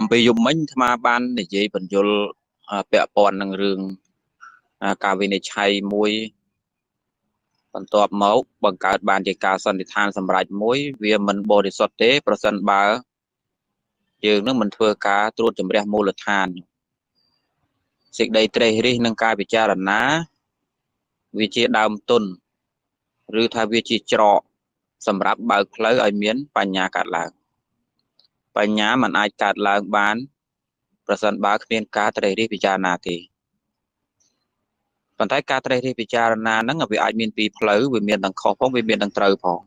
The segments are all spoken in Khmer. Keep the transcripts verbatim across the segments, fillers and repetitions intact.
vì dùng mấy tham ban để dễ vận dụng bẹ bòn năng rừng cả về này chay muối còn tọp máu bằng cả bàn để cả sân để than sầm rải muối vì mình bò để sọt tế percent ba giờ nước mình thưa cá trút chấm rẻ mua lợt than dịch đầy tây đi nâng cao bị cha là ná vì chia đào tuần rư thay vì chỉ trọ sầm rạp bờ lấy ở miến và nhà cả làng và nhà mình ai cả làng bán percent ba khuyên cá tây đi bị cha nà thì còn thấy cá tây đi bị cha nà nó là vì ai miền bị lấy vì miền đằng khó phong vì miền đằng trời phong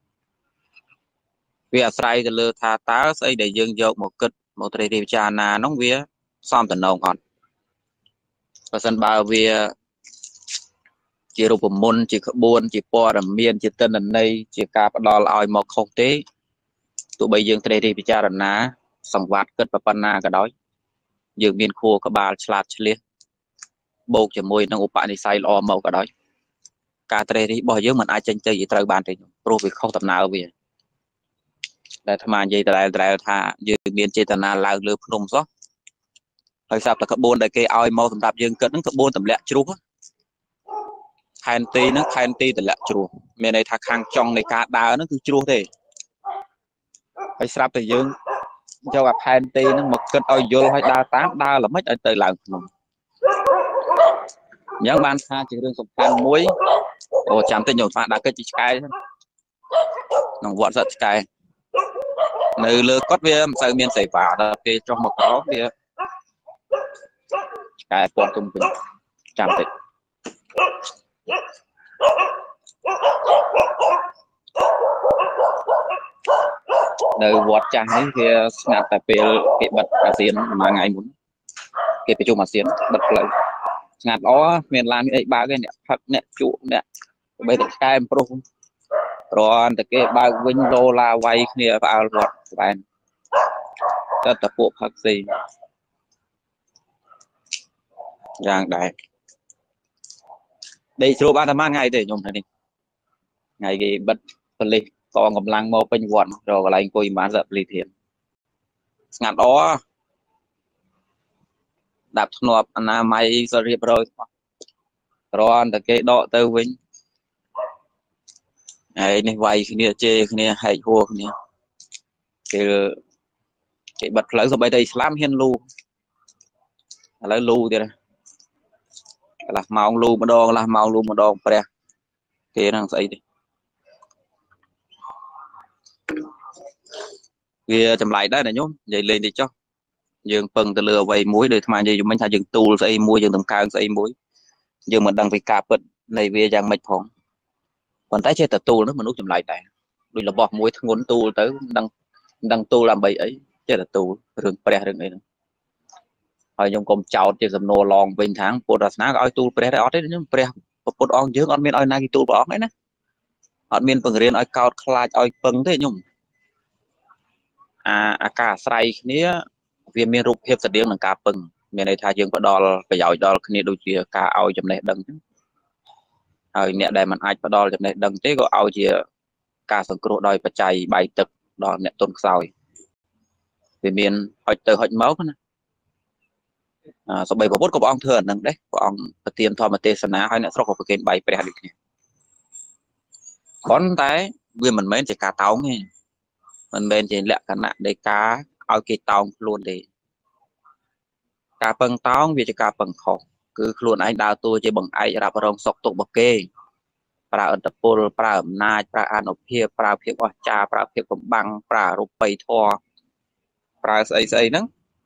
vì ở sai từ lừa thà tá xây để dương dọc một cất một tây đi bị cha nà nóng vía xóm tận nông còn percent ba vì chỉ rụp môn chỉ buôn chỉ po làm miên chỉ tên là này chỉ cả đo lại một không tế tụi bây giờ tây đi bị cha ná sòng vạt cất và panna cả đói dương miên khô các bà chlat chliết bột cho môi năng bạn đi sai lo màu cả đói cả tây đi bao giờ mình ai tranh chơi gì trời bàn thì pro việc không tập nào về để tham ăn gì tại tại thà dương miên chơi tận nào lao lừa phun gió hơi sắp là các buôn đại kê ao màu tầm đạp dương cất nó các buôn tầm lẹ chú Hanti nó Hanti từ lạ chùa miền này thằng hàng trong này cá đá nó cứ chua thế phải sắp thì dương cho gặp Hanti nó một cân oi vô hay đa tám đa là mấy ở từ làng nhớ ban tha chỉ riêng sụp than muối ồ chạm tới nhiều bạn đã cái chỉ cái nòng vọt giật cái nơi lừa cốt viên sợ miền sài vả là về trong một đó kia cái quan công bình chạm tới đời vọt trang ấy thì ngạt tại về cái bật cả xiên mà ngày muốn cái cái chung mà xiên bật lại ngạt đó miền Lan cái ba cái nè thật nè trụ nè bây giờ cái em pro rồi từ cái ba win đô la vay kia vào vọt bạn rất là bộ thật gì giang đại đây số ba tháng ngày để dùng này đi ngày cái bật phân ly còn ngầm lăng mô bên quận rồi lại coi bán dập ly thiện ngặt đó đạp nộp anh may rồi riệp rồi rồi từ cái độ tư vinh này này vay khi này chê khi này hay hua khi này cái cái bật lấy rồi bây đây slam hiên lu lấy lu thì là màu lu mà đo là màu lu mà đo pre thế năng xây đi vì chậm lại đấy này nhúng vậy lên đi cho dương phần từ lừa vay muối để tham gì mình thay dừng tu xây muối dừng tầm cao xây muối dương mình đang phải cạp này về giang mạch phòng còn tái chế tập tu nó mình nút chậm lại này đôi là bọt muối ngốn tu tới đang đang tu làm bậy ấy chế là tu rừng pre rừng ấy rồi nhung cùng chào trên dầm nô lòn bình tháng bộ đặt ná gọi tu pre đó đấy nhưng pre bộ on dương on miên oi nagi tu bỏ ấy nè on miên phần riêng oi cao khai oi phần thế nhung à cả say nia vì miền rục hiệp sạch điên là cả pừng miền này thay dương có đo phải giỏi đo kia đôi chia cả ao chấm này đằng rồi nè đây mình ai có đo chấm này đằng thế có ao chia cả sừng cột đòi phải chạy bài tập đo nè tôn sỏi vì miền hỏi từ hỏi máu nữa à sau bảy bộ có ông thừa đằng đấy ông tiền thọ mà tê sơn á hay nè sau có cái bài phải được nè con tay vì mình mấy chỉ cả táo nghe mình bên trên lẹ cả nạn để cá ao kỳ tàu luôn để cá bằng táo vì cá bằng khổ cứ luôn anh đào tôi chỉ bằng ai ra bằng sọc tụ bậc kê pra ở tập pol pra ở na pra an ở phía pra phía qua cha pra phía cầm băng pra rụp bay thò pra xây xây nắng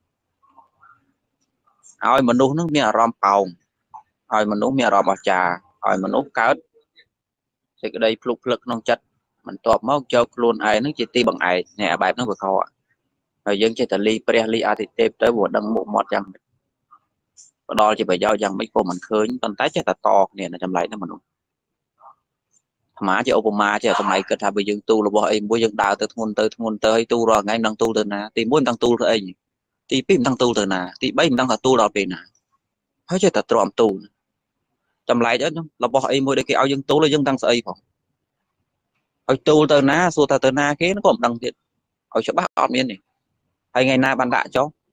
ai mình nuốt nước miếng rom pòng ai mình nuốt miếng rom ở trà ai mình nuốt cá thì cái đây lục lực nông chất mình tọt máu cho luôn ai nó chỉ ti bằng ai nè bài nó vừa kho rồi dân chơi tali ly pre ly a thì tép tới buổi đăng một một trăm đo chỉ phải giao rằng mấy cô mình khơi những con tái chết là to nè là chăm lại nó mình má chứ Obama chứ trong này cơ tham bây giờ tu là bọn em bây giờ đào từ thôn tới thôn tới tu rồi ngay đang tu từ nè thì muốn đang tu rồi thì pin đang tu từ nè thì bây đang là tu đâu về nè hết chơi thật trộm tu chăm lại đó là bọn em mới đây cái áo dân tu là dân đang xây phòng ở tu từ na xua ta từ na cái nó còn đằng thiệt ở chỗ bác ọt miên này hay ngày na ban đại cho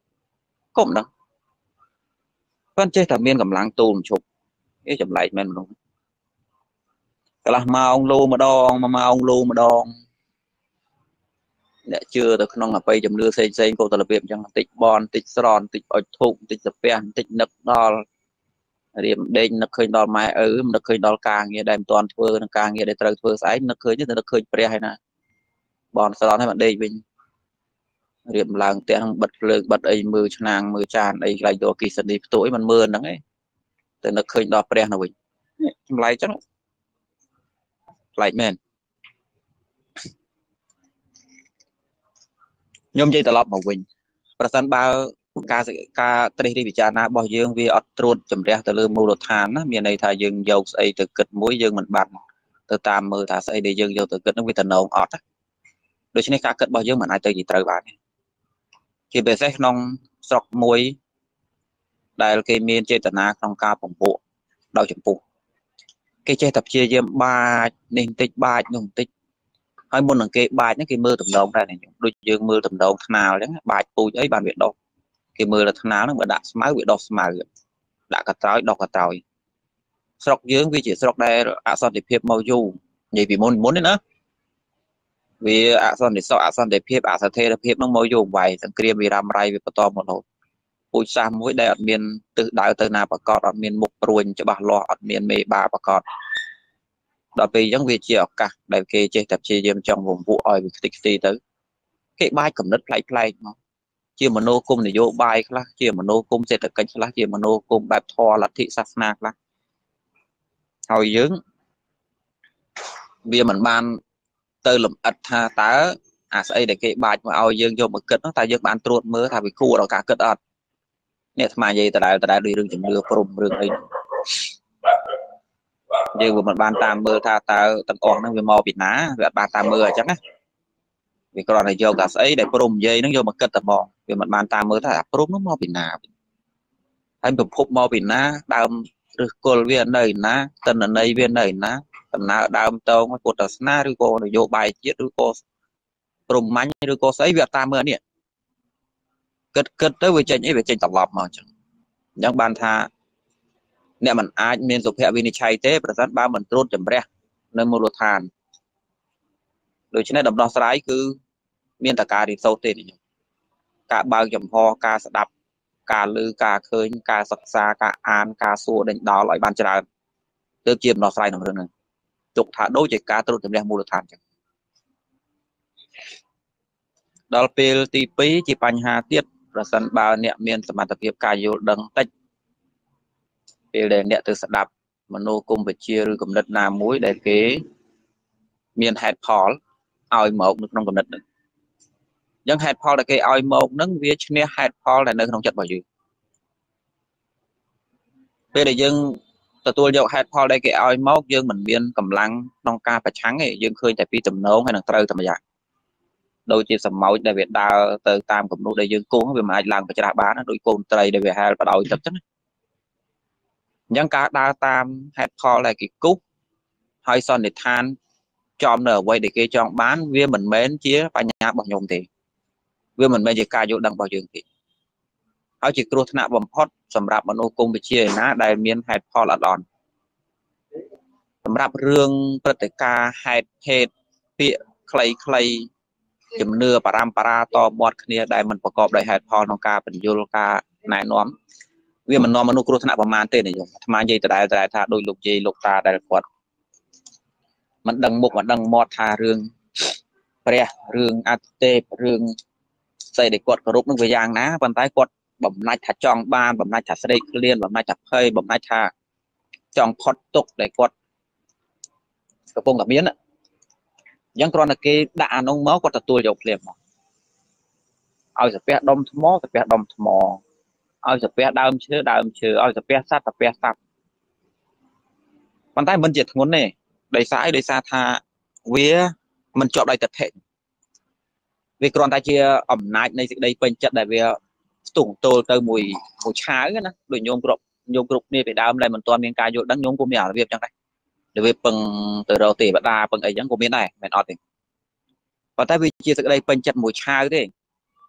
cũng đó vẫn chơi thằng miên cầm lăng tùm chụp cái chụp lại men luôn cái là mà ông lu mà đòn mà mà ông lu mà đòn để chưa được non là bây chấm đưa xây xây cô tập làm việc chẳng tịch bon tịch sòn tịch ở thụng tịch tập pen tịch nực đo điểm đen nực khơi đo mai ở nực khơi đo càng như đem toàn thưa nực càng như để trời thưa sải nực khơi như nực khơi pre hay nè bon sòn hay bạn đây mình điểm làng tiếng bật lực bật ấy mưa nàng mưa tràn ấy lại đồ kỳ sinh đi tuổi mình mưa nắng ấy từ nực khơi đo pre nào mình lại chắc lại men nhôm dây tập lọp mà mìnhประสานบ่าการการตรีวิจารณ์บ่យើងវាអត់ត្រួតចម្រះទៅលើមូលដ្ឋានណាមានន័យថាយើងយកស្អីទៅគិតមួយយើងមិនបាត់ទៅតាមមើលថាស្អីដែលយើងយកទៅគិតនោះវាតំណងអត់ដូច្នេះការគិតរបស់យើងមិនអាចទៅជាត្រូវបានជាពិសេសក្នុងស្រុកមួយដែលគេមានចេតនាក្នុងការបំពុះដោយចម្ពោះគេចេះតែព្យាយាមបាចនេះបន្តិចបាចនោះបន្តិចហើយមុននឹងគេបាចហ្នឹងគេមើលតំណងដែរដូចយើងមើលតំណងថ្នាលអញ្ចឹងបាចពូជអីបានវាដុះគេមើលទៅថ្នាលហ្នឹងបើដាក់ស្មៅវាដុះស្មៅដាក់កត្រោយដុះកត្រោយស្រុកយើងវាជាស្រុកដែលអសន្តិភាពមកយូរនិយាយពីមុនមុនទេណាវាអសន្តិសុខអសន្តិភាពអស្ថិរភាពហ្នឹងមកយូរវែងសង្គ្រាមវារ៉ាំរ៉ៃវាបន្តមករហូតពូជសាសមួយដែលអត់មានទិសដៅទៅណាប្រកបអត់មានមុខព្រួញច្បាស់លាស់អត់មានមេបាប្រកបដល់ពេលអញ្ចឹងវាជាឱកាសដែលគេចេះតែព្យាយាមចង់បំពុះឲ្យវាខ្ទេចខ្ទីទៅគេបាចកំណត់ផ្លែកផ្លែកមកជាមโนគមនយោបាយខ្លះជាមโนគមសេដ្ឋកិច្ចខ្លះជាមโนគមបែបធម៌លទ្ធិសាសនាខ្លះហើយយើងវាមិនបានទៅលំអិតថាតើអាស្អីដែលគេបាចមកឲ្យយើងយកមកគិតនោះតើយើងបានត្រួតមើលថាវាគួរដល់ការគិតអត់នេះអាត្មានិយាយដដែលដដែលដូចរឿងជំនឿព្រំរឿងអីយើងវាមិនបានតាមមើលថាតើទាំងអស់ហ្នឹងវាមកពីណាវាអត់បានតាមមើលអញ្ចឹងណាវាគ្រាន់តែយកតែស្អីដែលព្រំនិយាយហ្នឹងយកមកគិតតែមកវាមិនបានតាមមើលថាព្រំនោះមកពីណាហើយប្រភពមកពីណាដើមឬគល់វានៅណាតនន័យវានៅណាដំណើរដើមតងពុទ្ធសាសនាឬក៏នយោបាយជាតិឬក៏ព្រំមាញ់ឬក៏ស្អីវាតាមមើលនេះគិតគិតទៅវាចេញអីវាចេញត្រឡប់មកអញ្ចឹងអញ្ចឹងបានថាអ្នកមិនអាចមានសុភវិនិច្ឆ័យទេប្រសិនបើមិនត្រួតចម្រះនៅមូលដ្ឋានដូច្នេះដំណោះស្រាយគឺមានតែការរៀនសូត្រទេការបើកចំហការស្ដាប់ការឮការឃើញការសិក្សាការអានការសួរដេញដោលឲ្យបានច្រើនទើបជាដំណោះស្រាយក្នុងរឿងហ្នឹងទុកថាដូចជាការត្រួតចម្រះមូលដ្ឋានអញ្ចឹងដល់ពេលទីពីរជាបញ្ហាទៀតប្រសិនបើអ្នកមានសមត្ថភាពការយល់ដឹងតិចពេលដែលអ្នកទៅស្ដាប់មនោគមវិជ្ជាឬគំនិតណាមួយដែលគេមានហេតុផលឲ្យមកនៅក្នុងគំនិតហ្នឹងអញ្ចឹងហេតុផលដែលគេឲ្យមកហ្នឹងវាឈ្នះហេតុផលដែលនៅក្នុងចិត្តរបស់យើងពេលដែលយើងទទួលយកហេតុផលដែលគេឲ្យមកយើងមិនមានកម្លាំងក្នុងការប្រឆាំងទេយើងឃើញតែពីទំនងហើយនឹងត្រូវតែម្យ៉ាងដូចជាសម្ោចដែលវាដើរទៅតាមគំនូសដែលយើងគង់វាមិនអាចឡើងប្រច្រាស់បានដូចកូនត្រីដែលវាហែលបដោយទឹកចឹងអញ្ចឹងការដើរតាមហេតុផលដែលគេគូសហើយសន្និដ្ឋានចំនៅអ្វីដែលគេចង់បានវាមិនមែនជាបញ្ញារបស់ខ្ញុំទេវាមិនមែនជាការយល់ដឹងរបស់យើងទេហើយជាគ្រោះថ្នាក់បំផុតសម្រាប់មនុស្សគុំវិជាណាដែលមានហេតុផលអត់អន់សម្រាប់រឿងព្រឹត្តិការណ៍ហេតុភេទពាក្យខ្លីៗជំនឿបរម្ពរាតមាត់គ្នាដែលមិនប្រកបដោយហេតុផលក្នុងការបញ្យល់ការណែនាំវាមិននាំមនុស្សគ្រោះថ្នាក់ប្រមាណទេនាយកអាត្មានិយាយដដែលៗថាដោយលោកយាយលោកតាដែលគាត់មិនដឹងមុខមិនដឹងមាត់ថារឿងព្រះរឿងអត្តទេពរឿងស្អីដែលគាត់គោរពនឹងវាយ៉ាងណាប៉ុន្តែគាត់បំណាច់ថាចង់បានបំណាច់ថាស្រេកឃ្លានបំណាច់ថាភ័យបំណាច់ថាចង់ផុតទុកដែលគាត់កំពុងតែមានអញ្ចឹងគ្រាន់តែគេដាក់អានោះមកគាត់ទទួលយកភ្លាមមកឲ្យសាពះដុំថ្មសាពះដុំថ្មឲ្យសាពះដើមឈើដើមឈើឲ្យសាពះសត្វសាពះសត្វប៉ុន្តែមិនជាធ្ងន់ទេដោយសារអីដោយសារថាវាមិនជាប់ដោយទិដ្ឋិវាគ្រាន់តែជាអំណាចនៃសេចក្តីពេញចិត្តដែលវាស្ទុះទល់ទៅមួយមួយឆាវណាដូចញោមគ្រប់ញោមគ្រប់គ្នាពីដើមដែលមិនទាន់មានការយល់ដឹងញោមក៏មានអារបៀបចឹងដែរដែលវាពឹងទៅរកទេវតាពឹងអីចឹងក៏មានដែរមិនអត់ទេប៉ុន្តែវាជាសេចក្តីពេញចិត្តមួយឆាវទេ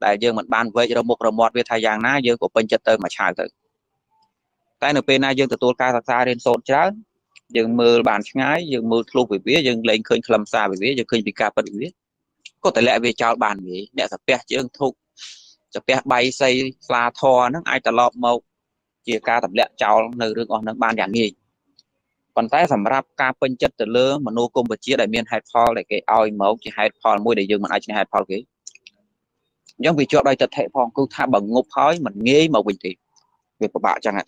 đại dương mình ban về cho một rồi một về thay giang ná dương của bên chất tơ mà chào tới tại nửa bên này dương từ tua ca xa đến sốt cháo dương mưa bàn ngái dương mưa lục về phía dương lên khơi làm xa về phía dương khơi bị ca bật phía có thể lẽ về chào bàn vậy để tập bè dương thục tập bè bay xây pha thò nó ai ta lọp màu chia ca tập lẽ chào nơi đường on nó ban dạng gì còn tạiสำหรับការពេញចិត្តទៅលើមនោគមវិជ្ជាដែលមានហេតុផលដែលគេឲ្យមកជាហេតុផលមួយដែលយើងមិនអាចឈ្នះហេតុផលគេអញ្ចឹងវាជាប់ដោយទិដ្ឋិផងគឺថាបើងប់ហើយមិនងាយមកវិញទេវាពិបាកចឹងហ្នឹង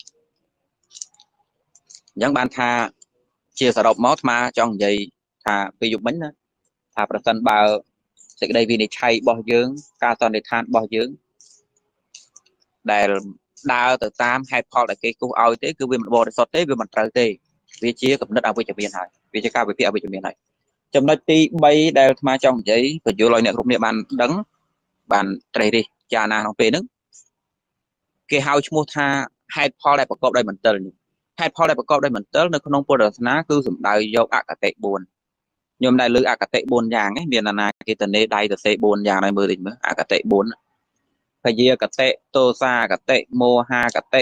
អញ្ចឹងបានថាជាសរុបមកអាត្មាចង់និយាយថាពេលយប់មិញណាថាប្រសិនបើសេចក្តីវិនិច្ឆ័យរបស់យើងការសន្និដ្ឋានរបស់យើងដែលដើរទៅតាមហេតុផលដែលគេគូសឲ្យទេគឺវាមិនបរិសុទ្ធទេវាមិនត្រូវទេវាជាកំណត់អវិជ្ជមានហើយវាជាការវិភាគអវិជ្ជមានហើយចំណុចទី3ដែលអាត្មាចង់និយាយបញ្យល់ឲ្យអ្នកគ្រប់គ្នាបានដឹងបានត្រេះរិះចារណាក្នុងពេលហ្នឹងគេហៅឈ្មោះថាហេតុផលដែលប្រកបដោយមន្ទិលហេតុផលដែលប្រកបដោយមន្ទិលនៅក្នុងពុទ្ធសាសនាគឺសំដៅយកអកតេ4ខ្ញុំដែលលើអកតេ4យ៉ាងហ្នឹងមានអាណាគេតនេដៃទៅសេ4យ៉ាងហើយមើលតិចមើលអកតេ4ភយាកតេទោសាកតេមោហាកតេ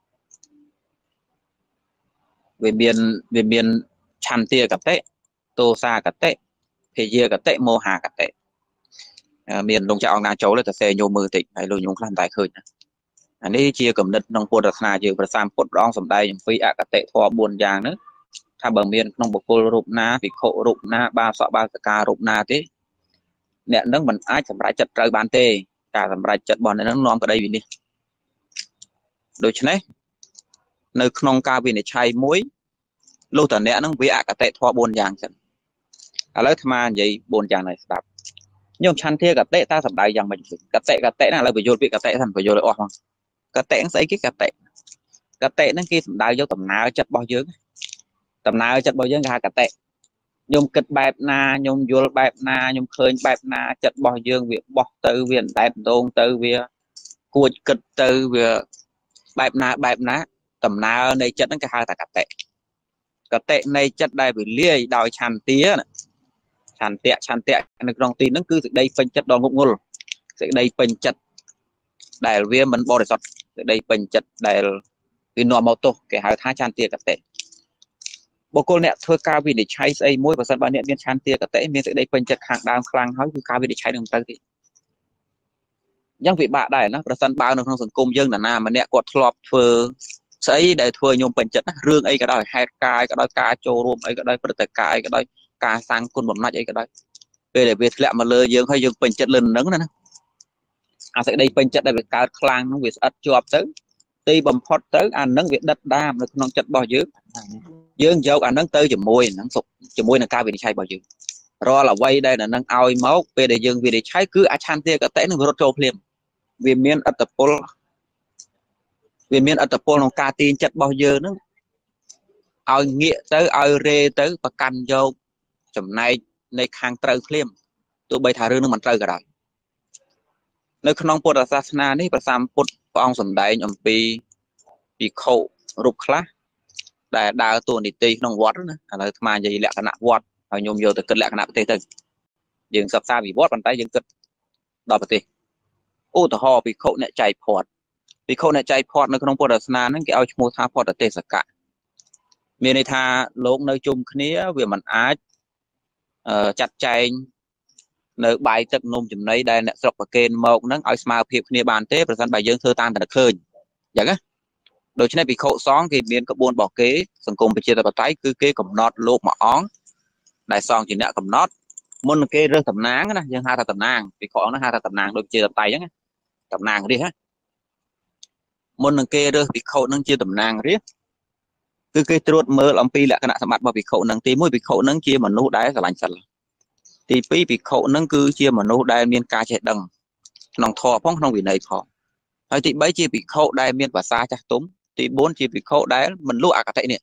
វាមានវាមានឆន្ទាកតេទោសាកតេភយាកតេមោហាកតេមានលោកចាអង្គណាចូលទៅសេញោមមើលតិចហើយលោកញោមខ្លះតែឃើញអានេះជាគំនិតក្នុងពុទ្ធសាសនាយើងប្រសាមពុទ្ធព្រះអង្គសម្ដែងអំពីអកតេធម៌4យ៉ាងហ្នឹងថាបើមានក្នុងបុគ្គលរូបណាភិក្ខុរូបណាបាសកបាសិការូបណាទេអ្នកនឹងមិនអាចសម្រេចចិត្តត្រូវបានទេការសម្រេចចិត្តរបស់អ្នកនឹងនាំក្តីវិនិច្ឆ័យដូច្នេះនៅក្នុងការវិនិច្ឆ័យមួយលោកតាអ្នកនឹងវាអកតេធម៌4យ៉ាងចឹងឥឡូវអាត្មានិយាយ4យ៉ាងនេះស្ដាប់ញោមឆន្ទាកតេតើសម្ដៅយ៉ាងម៉េចកតេកតេណាឥឡូវបញ្យល់ពាក្យកតេហ្នឹងបញ្យល់ឲ្យអស់ហ្មងកតេស្អីគេកតេកតេហ្នឹងគេសម្ដៅយកដំណើរចិត្តរបស់យើងដំណើរចិត្តរបស់យើងគេហៅកតេញោមគិតបែបណាញោមយល់បែបណាញោមឃើញបែបណាចិត្តរបស់យើងវាបោះទៅវាអណ្ដែតដងទៅវាគួចគិតទៅវាបែបណាបែបណាដំណើរនៃចិត្តហ្នឹងគេហៅថាកតេកតេនៃចិត្តដែលវាលាយដោយឆន្ទាឆន្ទៈឆន្ទៈនៅក្នុងទីហ្នឹងគឺសេចក្តីពេញចិត្តដ៏ងប់ងល់សេចក្តីពេញចិត្តដែលវាមិនបរិសុទ្ធសេចក្តីពេញចិត្តដែលវានាំមកទោសគេហៅថាឆន្ទាកតេបុគ្គលអ្នកធ្វើការវិនិច្ឆ័យស្អីមួយបើសិនបើអ្នកមានឆន្ទាកតេមានសេចក្តីពេញចិត្តខាងដើមខ្លាំងហើយគឺការវិនិច្ឆ័យនឹងទៅទេអញ្ចឹងវាបាក់ដែរណាប្រសិនបើនៅក្នុងសង្គមយើងណាណាម្នាក់គាត់ធ្លាប់ធ្វើស្អីដែលធ្វើញោមពេញចិត្តណារឿងអីក៏ដោយហេតុការណ៍ក៏ដោយការចូលរួមអីក៏ដោយព្រឹត្តិការណ៍អីក៏ដោយការសាងគុណបំណាច់អីក៏ដោយពេលដែលវាធ្លាក់មកលើយើងហើយយើងពេញចិត្តលើនឹងណាអាសេចក្តីពេញចិត្តដែលវាកើតខ្លាំងនោះវាស្អិតជាប់ទៅទីបំផុតទៅអានឹងវាដិតដាមនៅក្នុងចិត្តរបស់យើងយើងយកអានឹងទៅជាមួយនឹងសុខជាមួយនឹងការវិនិច្ឆ័យរបស់យើងរាល់អ្វីដែលនឹងឲ្យមកពេលដែលយើងវិនិច្ឆ័យគឺអឆន្ទាកតេនឹងរត់ចូលភ្លាមវាមានអត្តពលវាមានអត្តពលក្នុងការទាញចិត្តរបស់យើងហ្នឹងឲ្យងាកទៅឲ្យរេទៅប្រកាន់យកចំណែកនៃខាងត្រូវភ្លាមទោះបីថារឿងនឹងមិនត្រូវក៏ដោយនៅក្នុងពុទ្ធសាសនានេះព្រះសម្ពុទ្ធព្រះអង្គសម្ដែងអំពីភិក្ខុរូបខ្លះដែលដើរតួនាទីក្នុងវត្តណាឥឡូវអាត្មានិយាយលក្ខណៈវត្តហើយញោមយកទៅគិតលក្ខណៈប្រទេសទៅយើងសិក្សាវិវត្តប៉ុន្តែយើងគិតដល់ប្រទេសឧទាហរណ៍ភិក្ខុអ្នកចែកផាត់ភិក្ខុអ្នកចែកផាត់នៅក្នុងពុទ្ធសាសនាហ្នឹងគេឲ្យឈ្មោះថាផតទេសកៈមានន័យថាលោកនៅជុំគ្នាវាមិនអាចចាត់ចែងនៅបាយទឹកនំចំណីដែលអ្នកស្រុកប្រកេនមកហ្នឹងឲ្យស្មើភាពគ្នាបានទេប្រសិនបើយើងធ្វើតាមតែឃើញអញ្ចឹងណាដូច្នេះភិក្ខុសង្ឃគេមានក្បួនរបស់គេសង្គមប្រជាធិបតេយ្យគឺគេកំណត់លោកមួយអង្គដែលសង្ឃជាអ្នកកំណត់មុននឹងគេរើសតំណាងណាយើងហៅថាតំណាងភិក្ខុអង្គហ្នឹងហៅថាតំណាងដូចជាតៃអញ្ចឹងតំណាងរាជណាមុននឹងគេរើសភិក្ខុហ្នឹងជាតំណាងរាជគឺគេត្រួតមើលអំពីលក្ខណៈសម្បត្តិរបស់ភិក្ខុហ្នឹងទី1ភិក្ខុហ្នឹងជាមនុស្សដែលស្រឡាញ់សិលទី2ភិក្ខុហ្នឹងគឺជាមនុស្សដែលមានការចេះដឹងក្នុងធម៌ផងក្នុងវិន័យផងហើយទី3ជាភិក្ខុដែលមានភាសាចាស់ទុំទី4ជាភិក្ខុដែលមិនលក់អកតេនេះ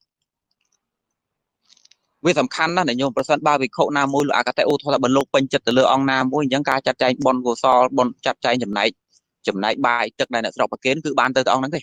វាសំខាន់ណាស់ដែលញោមប្រសិនបើភិក្ខុណាមួយលក់អកតេអូថតបើលោកពេញចិត្តទៅលើអង្គណាមួយអញ្ចឹងការចាត់ចែងបុណ្យកុសលបុណ្យចាត់ចែងចំណែកចំណែកបាយទឹកដែលអ្នកស្រុកប្រគេនគឺបានទៅទៅអង្គហ្នឹងទេ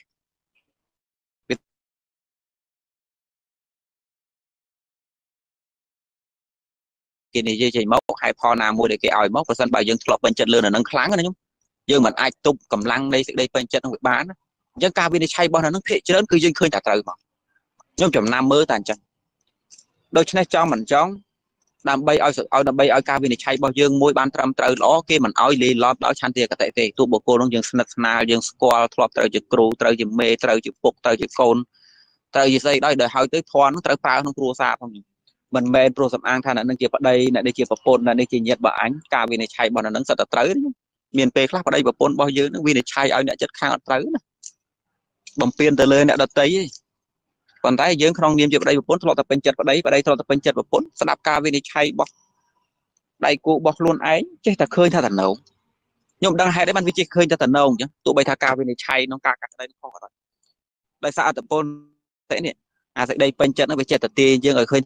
គេនិយាយចេញមកហេតុផលណាមួយដែលគេឲ្យមកប្រសិនបើយើងធ្លាប់ពេញចិត្តលើនៅនឹងខ្លាំងណាញោម dương mình ai tung cầm lăng đây đây bên chân việc bán dân ca bên đây chay bao nó phê lớn cứ dân khơi trả từ mà nhưng chậm năm mới tàn chân đôi chân cho mình chóng đam bay ao sự ao đam bay ao ca bên đây chay bao dương môi ban trăm từ đó kia mình ao lì lọt đó chan tiền cả tệ tệ tụ bộ cô nó dương snap na dương squall thọp từ chữ cừu từ chữ mê từ chữ phục từ chữ côn từ chữ xây đó đời hơi tới thoáng nó từ phao nó cua xa không mình mê pro sầm an than là nâng chia vào đây là đây chia vào pôn là đây chia nhiệt bảo ánh ca bên này chay bao nó nâng sật tới miền tây khác vào đây vào pôn bao nhiêu nó vì này chay ao này chất khang tới bầm piên từ lên đã đặt tới còn tay dưỡng không niêm vào đây vào pôn thọ tập bên chật vào đây vào đây thọ tập bên chật vào pôn đạp ca bên này chay bọc đây cụ bọc luôn ấy chứ ta khơi tha thần nấu nhưng đang hay đấy ban vi chơi khơi tha thần nấu chứ tụ bay tha ca bên này chay nó ca cả đây nó khó rồi đây sao tập pôn thế này à đây bên chật nó bị chật tập tiền chứ người khơi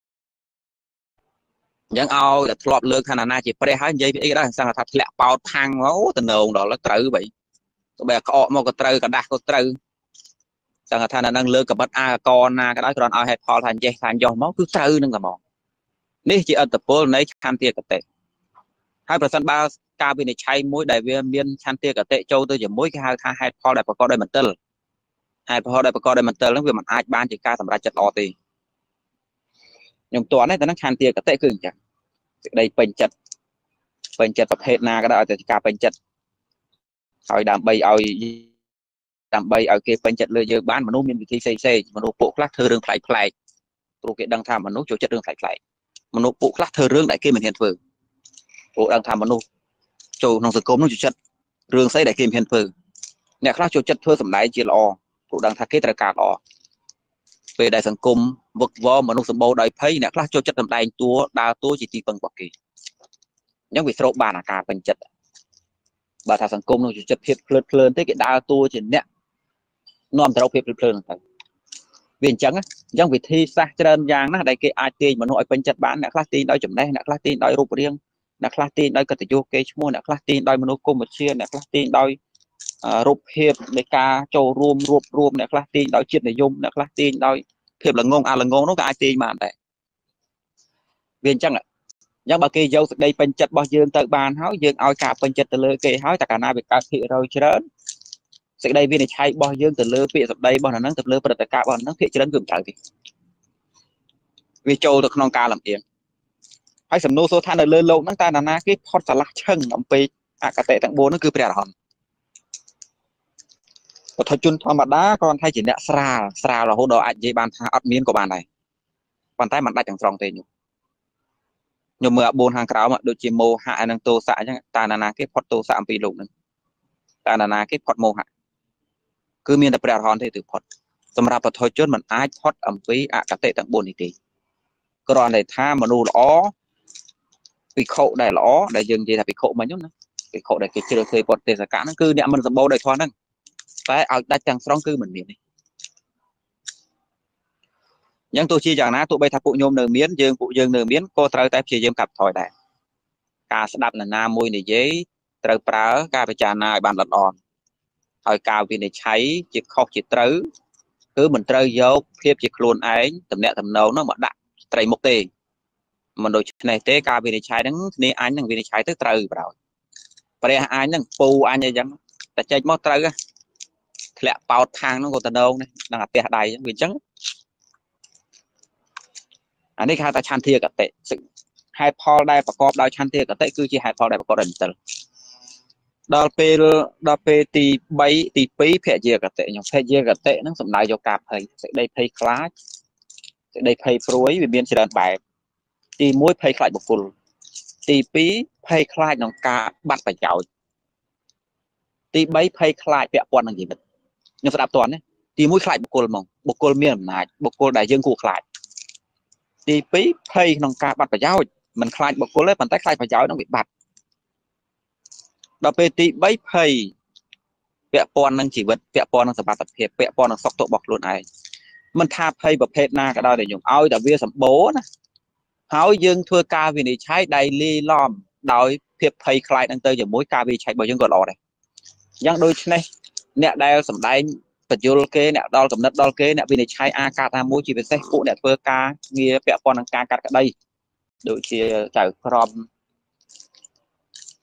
những ao là lọp lơ khả năng chỉ phải hai giây bị đó sang là thật lẹ bao thang máu từ nồng đó là tự vậy bây giờ có một cái từ cả đa có từ sang là thằng năng lơ cả bắt a con na cái đó còn ao hết phò thành dây thành dòng máu cứ từ nâng cả mỏ nếu chỉ ở tập phố này tham tiền cả tệ hai phần trăm ba ca bên này chay mỗi đại viên miên tham tiền cả tệ châu tôi chỉ mỗi cái hai hai hai phò đại có đây mình tơ hai phò đại có đây mình tơ nó vì mình ai ban chỉ ca thầm ra chật o thì nhưng toán này nó tham tiền cả tệ cứng chẳng đây bên chật bên chật tập hết na cái đó thì cả bên chật hỏi đàm bay ao đàm bay ở kia bên chật lừa dơ bán mà nó miên vị thi xây xây mà nó bộ class thơ rương phải phải tôi cái đăng tham mà nó chỗ chất rương phải phải mà nó bộ class thơ rương đại kia mình hiện phường bộ đăng tham mà nó chỗ nông sự cốm nó chỗ chất rương xây đại kia mình hiện phường nè class chỗ chất thơ sầm đáy chia lò bộ đăng thà kết ra cả lò về đại sản cung vực vò mà nó sầm bầu đại thấy nè class chỗ chất sầm đáy tua đa tua chỉ ti bằng bọc kỳ những việc sâu bàn là cả bên chất bà thà sản cung nó chỉ chất thiệt lớn lớn tới cái đa tua chỉ nè non trâu thiệt lớn lớn viên trắng á những việc thi xa cho đơn giản nó đây cái ai tiền mà nội bên chất bán nè class tiền đôi chấm đây nè class tiền đôi rụp riêng nè class tiền đôi cái tự vô cái mua nè class tiền đôi mà nó cung một chia nè class tiền đôi rụp hiệp để ca châu rùm rụp rùm nè class tiền đôi chiết để dùng nè class tiền đôi thiệp là ngon à là ngon nó cái ai tiền mà đấy viên trắng ạ nhưng mà kia dâu đây bên chất bao dương tự bàn háo dương ao cả bên chất từ lơ kê háo tất cả na bị cá thị rồi chứ đó sẽ đây viên này hay bao dương từ lơ bị đây bao năng từ lơ tất cả bao năng thị chứ đến gồm trời thì vì châu được non ca làm tiền hay sầm nô số than ở lơ lâu năng ta là na cái hot salad chân ông pe à cả tệ tặng bố nó cứ bẹt hòn và thôi chun thôi mà đá con thay chỉ nẹt sra sra là hô đồ ảnh dây bàn ắt miên của bàn này bàn tay mặt đại chẳng tròn thì nhưng mà bốn hàng cáo mà đôi chim mô hạ năng tô xã chẳng ta là na cái phật tô xã bị lục ta là na cái phật mô hạ cứ miên tập đạt hòn thì từ phật tầm ra phật thôi chốt mình ai phật ẩm phí à cả tệ tặng bốn thì tí cái đoạn này tha mà nô lõ bị khổ đại lõ đại dừng gì là bị khổ mà nhúc nữa bị khổ đại cái chưa thuê phật tiền cả nó cứ niệm mình dập bầu đại thoa nâng phải ở đại chẳng strong cứ mình miền này nhưng tôi chia rằng ná tụi bay tháp phụ nhôm nở miến dương phụ dương nở miến cô trời tay chia dương cặp thỏi đại ca sẽ đạp là na môi này giấy trời prá ca phải trà na bàn lật on hỏi cao vì này cháy chỉ khóc chỉ trứ cứ mình trời dấu phép chỉ luôn ấy tầm nẹt tầm nấu nó mà đặt trời một tề mình đôi này tế cao vì này cháy đứng nên anh đang vì này cháy tới trời vào và đây anh đang phu anh như vậy ta chơi mót trời á lẹ bao thang nó còn tận đâu này đang ở tè đầy vì trắng anh ấy khai ta chan thiệt cả tệ hai Paul đâyประกอบដោយชั้นเตี้ยก็เตะคือที่ hai Paul ได้ประกอบด้วย ដល់ពេលដល់ពេលទី3ទី2ភេទជាកតេខ្ញុំភេទជាកតេហ្នឹងសំដៅយកការភ័យសេចក្តីភ័យខ្លាចសេចក្តីភ័យព្រួយវាមានច្រើនបែបទី1ភ័យខ្លាចបុគ្គលទី2ភ័យខ្លាចក្នុងការបាត់ប្រយោជន៍ទី3ភ័យខ្លាចពាក់ព័ន្ធនឹងជីវិតខ្ញុំស្ដាប់តន់ទី1ខ្លាចបុគ្គលហ្មងបុគ្គលមានអំណាចបុគ្គលដែលយើងគួរខ្លាចទី2ភ័យក្នុងការបាត់ប្រយោជន៍មិនខ្លាចបុគ្គលទេប៉ុន្តែខ្លាចប្រយោជន៍នឹងវាបាត់ដល់ពេលទី3ភ័យពាក់ព័ន្ធនឹងជីវិតពាក់ព័ន្ធនឹងសមត្ថភាពពាក់ព័ន្ធនឹងសុខទុក្ខរបស់ខ្លួនឯងមិនថាភ័យប្រភេទណាក៏ដោយតែខ្ញុំឲ្យតែវាសម្បូរណាហើយយើងធ្វើការវិនិច្ឆ័យដៃលីឡំដោយភាពភ័យខ្លាចនឹងទៅជាមួយការវិនិច្ឆ័យរបស់យើងក៏ល្អដែរយ៉ាងដូចនេះអ្នកដែលសម្ដែងបញ្យលគេអ្នកដល់កំណត់ដល់គេអ្នកវិនិច្ឆ័យអាការតាមមួយជាពិសេសពួកអ្នកធ្វើការងារពាក់ព័ន្ធនឹងការកាត់ក្តីដូចជាចៅក្រម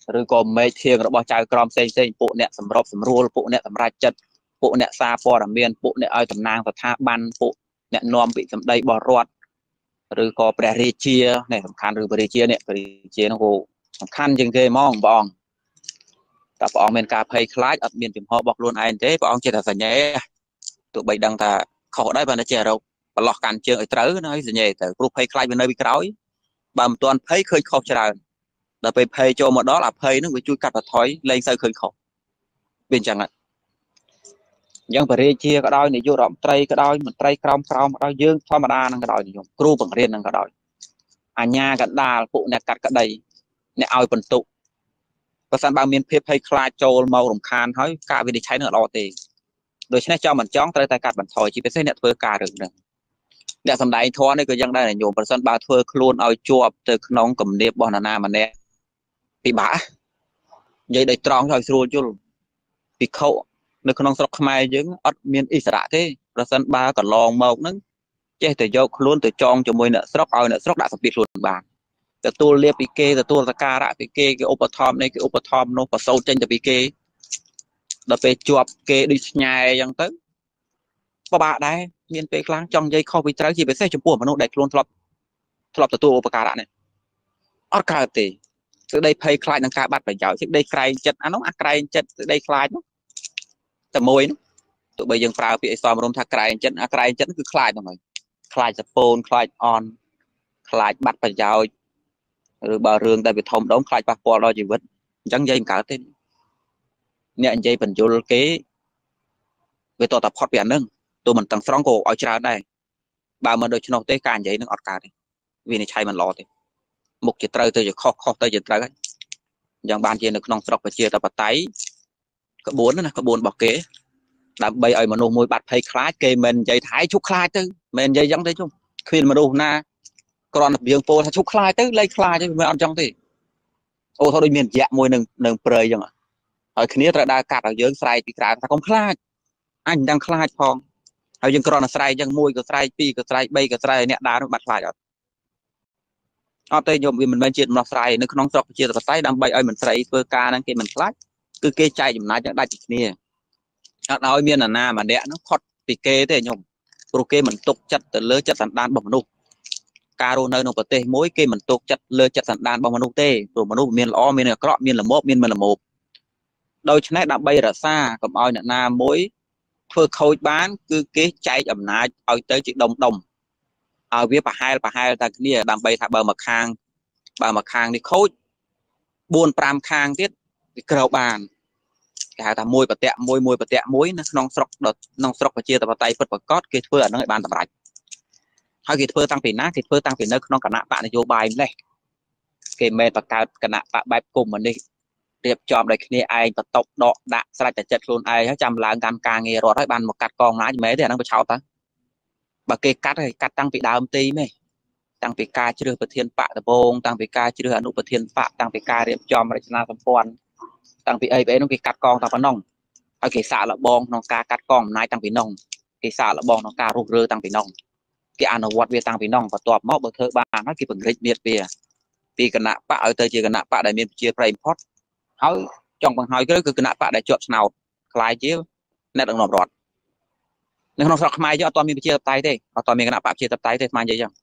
ឬក៏មេធៀងរបស់ចៅក្រមផ្សេងផ្សេងពួកអ្នកសម្របសម្រួលពួកអ្នកសម្រាប់ចិត្តពួកអ្នកសារព័ត៌មានពួកអ្នកឲ្យតំណាងស្ថាប័នពួកអ្នកនាំពាក្យសម្ដីបរដ្ឋឬក៏ព្រះរាជានេះសំខាន់ឬព្រះរាជានេះព្រះរាជានោះក៏សំខាន់ជាងគេហ្មងបងតែព្រះអង្គមានការភ័យខ្លាចអត់មានចំហរបស់ខ្លួនឯងទេព្រះអង្គចេះតែសញ្ញេទោះបីដឹងថាខុសដែរបើតែចេះរកប្រឡោះកាន់ជើងឲ្យត្រូវណាហើយសញ្ញេទៅព្រោះភ័យខ្លាចវានៅពីក្រោយបើមិនទាន់ភ័យឃើញខុសច្រើនដល់ពេលភ័យចូលមកដល់អភ័យនឹងវាជួយកាត់បន្ថយលែងសូវឃើញខុសវាអញ្ចឹងហ្នឹងអញ្ចឹងបរិជាក៏ដោយនាយករដ្ឋមន្ត្រីក៏ដោយមន្ត្រីក្រមក្រមក៏ដោយយើងធម្មតានឹងក៏ដោយខ្ញុំគ្រូបង្រៀននឹងក៏ដោយអាជ្ញាកណ្ដាលពួកអ្នកកាត់ក្តីអ្នកឲ្យបន្ទុកបើសិនបើមានភាពភ័យខ្លាចចូលមករំខានហើយការវិនិច្ឆ័យនឹងល្អទេដូច្នេះចង់មិនចង់ត្រូវតែកាត់បន្ថយជាពិសេសអ្នកធ្វើការរឿងហ្នឹងអ្នកសម្ដែងធម៌នេះក៏យ៉ាងដែរញោមប្រសិនបើធ្វើខ្លួនឲ្យជាប់ទៅក្នុងគំនាបរបស់នរណាម្នាក់ពិបាកនិយាយដោយត្រង់ឲ្យស្រួលយល់ពិខុនៅក្នុងស្រុកខ្មែរយើងអត់មានអិសរៈទេប្រសិនបើកន្លងមកហ្នឹងចេះតែយកខ្លួនទៅចងជាមួយអ្នកស្រុកឲ្យអ្នកស្រុកដាក់សម្ពាធខ្លួនបានទទួលលៀបពីគេទទួលសការៈពីគេគេឧបត្ថម្ភនេះគេឧបត្ថម្ភនោះប្រសូតចេញទៅពីគេដល់ពេលជាប់គេដូចស្ញែអញ្ចឹងទៅពិបាកដែរមានពេលខ្លាំងចង់និយាយខុសពីត្រូវជាពិសេសចំពោះមនុស្សដែលខ្លួនធ្លាប់ធ្លាប់ទទួលឧបការៈនេះអត់កើតទេសេចក្តីភ័យខ្លាចនឹងការបាត់ប្រយោជន៍សេចក្តីក្រែងចិត្តអានោះអាក្រែងចិត្តសេចក្តីខ្លាចនោះតែមួយនោះទោះបីយើងប្រើពាក្យអីសមរម្យថាក្រែងចិត្តអាក្រែងចិត្តគឺខ្លាចហ្នឹងហើយខ្លាចសពូនខ្លាចអន់ខ្លាចបាត់ប្រយោជន៍ឬបើរឿងដែលវាធំដុំខ្លាចប៉ះពាល់ដល់ជីវិតអញ្ចឹងនិយាយមិនកើតទេអ្នកនិយាយបញ្យលគេវាតតផុតពីអានឹងទោះមិនទាំងស្រុងក៏ឲ្យច្រើនដែរបើមិនដូច្នោះទេការនិយាយនឹងអត់កើតទេវានិច្ឆ័យមិនល្អទេមុខជាត្រូវទៅជាខុសខុសទៅជាត្រូវហើយយ៉ាងបានជានៅក្នុងស្រុកប្រជាធិបតេយ្យក្បួនណាក្បួនរបស់គេដើម្បីឲ្យមនុស្សមួយបាត់ភ័យខ្លាចគេមិននិយាយថាឲ្យជុកខ្លាចទៅមិននិយាយយ៉ាងទេជុំគ្មានមនុស្សណាគ្រាន់តែយើងពោលថាជុកខ្លាចទៅលែងខ្លាចទៅមិនអត់ចឹងទេអូថាដូចមានរយៈមួយនឹងនឹងព្រៃចឹងហើយគ្នាត្រូវដើរកាត់ឲ្យយើងស្រែកពីក្រៅថាកុំខ្លាចអញដឹងខ្លាចផងហើយយើងគ្រាន់តែស្រែកចឹងមួយក៏ស្រែកពីរក៏ស្រែកបីក៏ស្រែកអ្នកដើរនោះបាត់ខ្លាចអត់អត់ទេញោមវាមិនមែនជាដំណោះស្រាយនៅក្នុងស្រុកប្រជាធិបតេយ្យដើម្បីឲ្យមន្ត្រីធ្វើការហ្នឹងគេមិនខ្លាចគឺគេចែកចំណាយយ៉ាងដាច់ពីគ្នាអត់ឲ្យមានអាណាម្នាក់ហ្នឹងផុតពីគេទេញោមព្រោះគេមិនទុកចិត្តទៅលើចិត្តសន្តានរបស់មនុស្សការរស់នៅក្នុងប្រទេសមួយគេមិនទុកចិត្តលើចិត្តសន្តានរបស់មនុស្សទេព្រោះមនុស្សមានល្អមានអាក្រក់មានល្មមមានមិនល្មមដូច្នេះដើម្បីរក្សាកុំឲ្យអ្នកណាមួយធ្វើខូចបានគឺគេចែកអំណាចឲ្យទៅជាដុំដុំឲ្យវាប្រហែលប្រហែលតែគ្នាដើម្បីថាបើមកខាងបើមកខាងនេះខូចបួនប្រាំខាងទៀតវាក្រោបបានគេហៅថាមួយប្រតិមួយមួយប្រតិមួយនៅក្នុងស្រុកក្នុងស្រុកប្រជាធិបតេយ្យពិតប្រាកដគេធ្វើអានឹងឲ្យបានតម្រាច់ហើយគេធ្វើតាំងពីណាគេធ្វើតាំងពីនៅក្នុងគណៈបកនយោបាយម្លេះគេមិនបង្កើតគណៈបកបែបកុម្មុយនីសរៀបចំដោយគ្នាឯងបន្ទប់ដកដាក់ស្រេចតែចិត្តខ្លួនឯងហើយចាំឡើងកាន់ការងាររដ្ឋហើយបានមកកាត់កងណាយមែនទេអានឹងបឆោតទៅបើគេកាត់ហើយកាត់តាំងពីដើមទីមែនតាំងពីការជ្រើសប្រធានបកដំបងតាំងពីការជ្រើសអនុប្រធានបកតាំងពីការរៀបចំរចនាសម្ព័ន្ធតាំងពីអីអីនោះគេកាត់កងតាំងប៉ុណ្ណឹងហើយគេសាកល្បងក្នុងការកាត់កងអំណាចតាំងពីនោះគេសាកល្បងក្នុងការរុះរើតាំងពីនោះគេអនុវត្តវាតាំងពីនោះបន្ទាប់មកបើធ្វើបានហើយគេពង្រីកមាឌវាពីគណៈបកឲ្យទៅជាគណៈបកដែលមានប្រជាប្រិយបំផុតហើយចង់បង្ហើយគឺគណៈបកដែលជាប់ឆ្នោតខ្លាយជាអ្នកដឹកនាំរដ្ឋនៅក្នុងស្រុកខ្មែរយើងអត់ទាន់មានប្រជាធិបតេយ្យទេអត់ទាន់មានគណៈបកប្រជាធិបតេយ្យទេស្មាននិយាយចឹង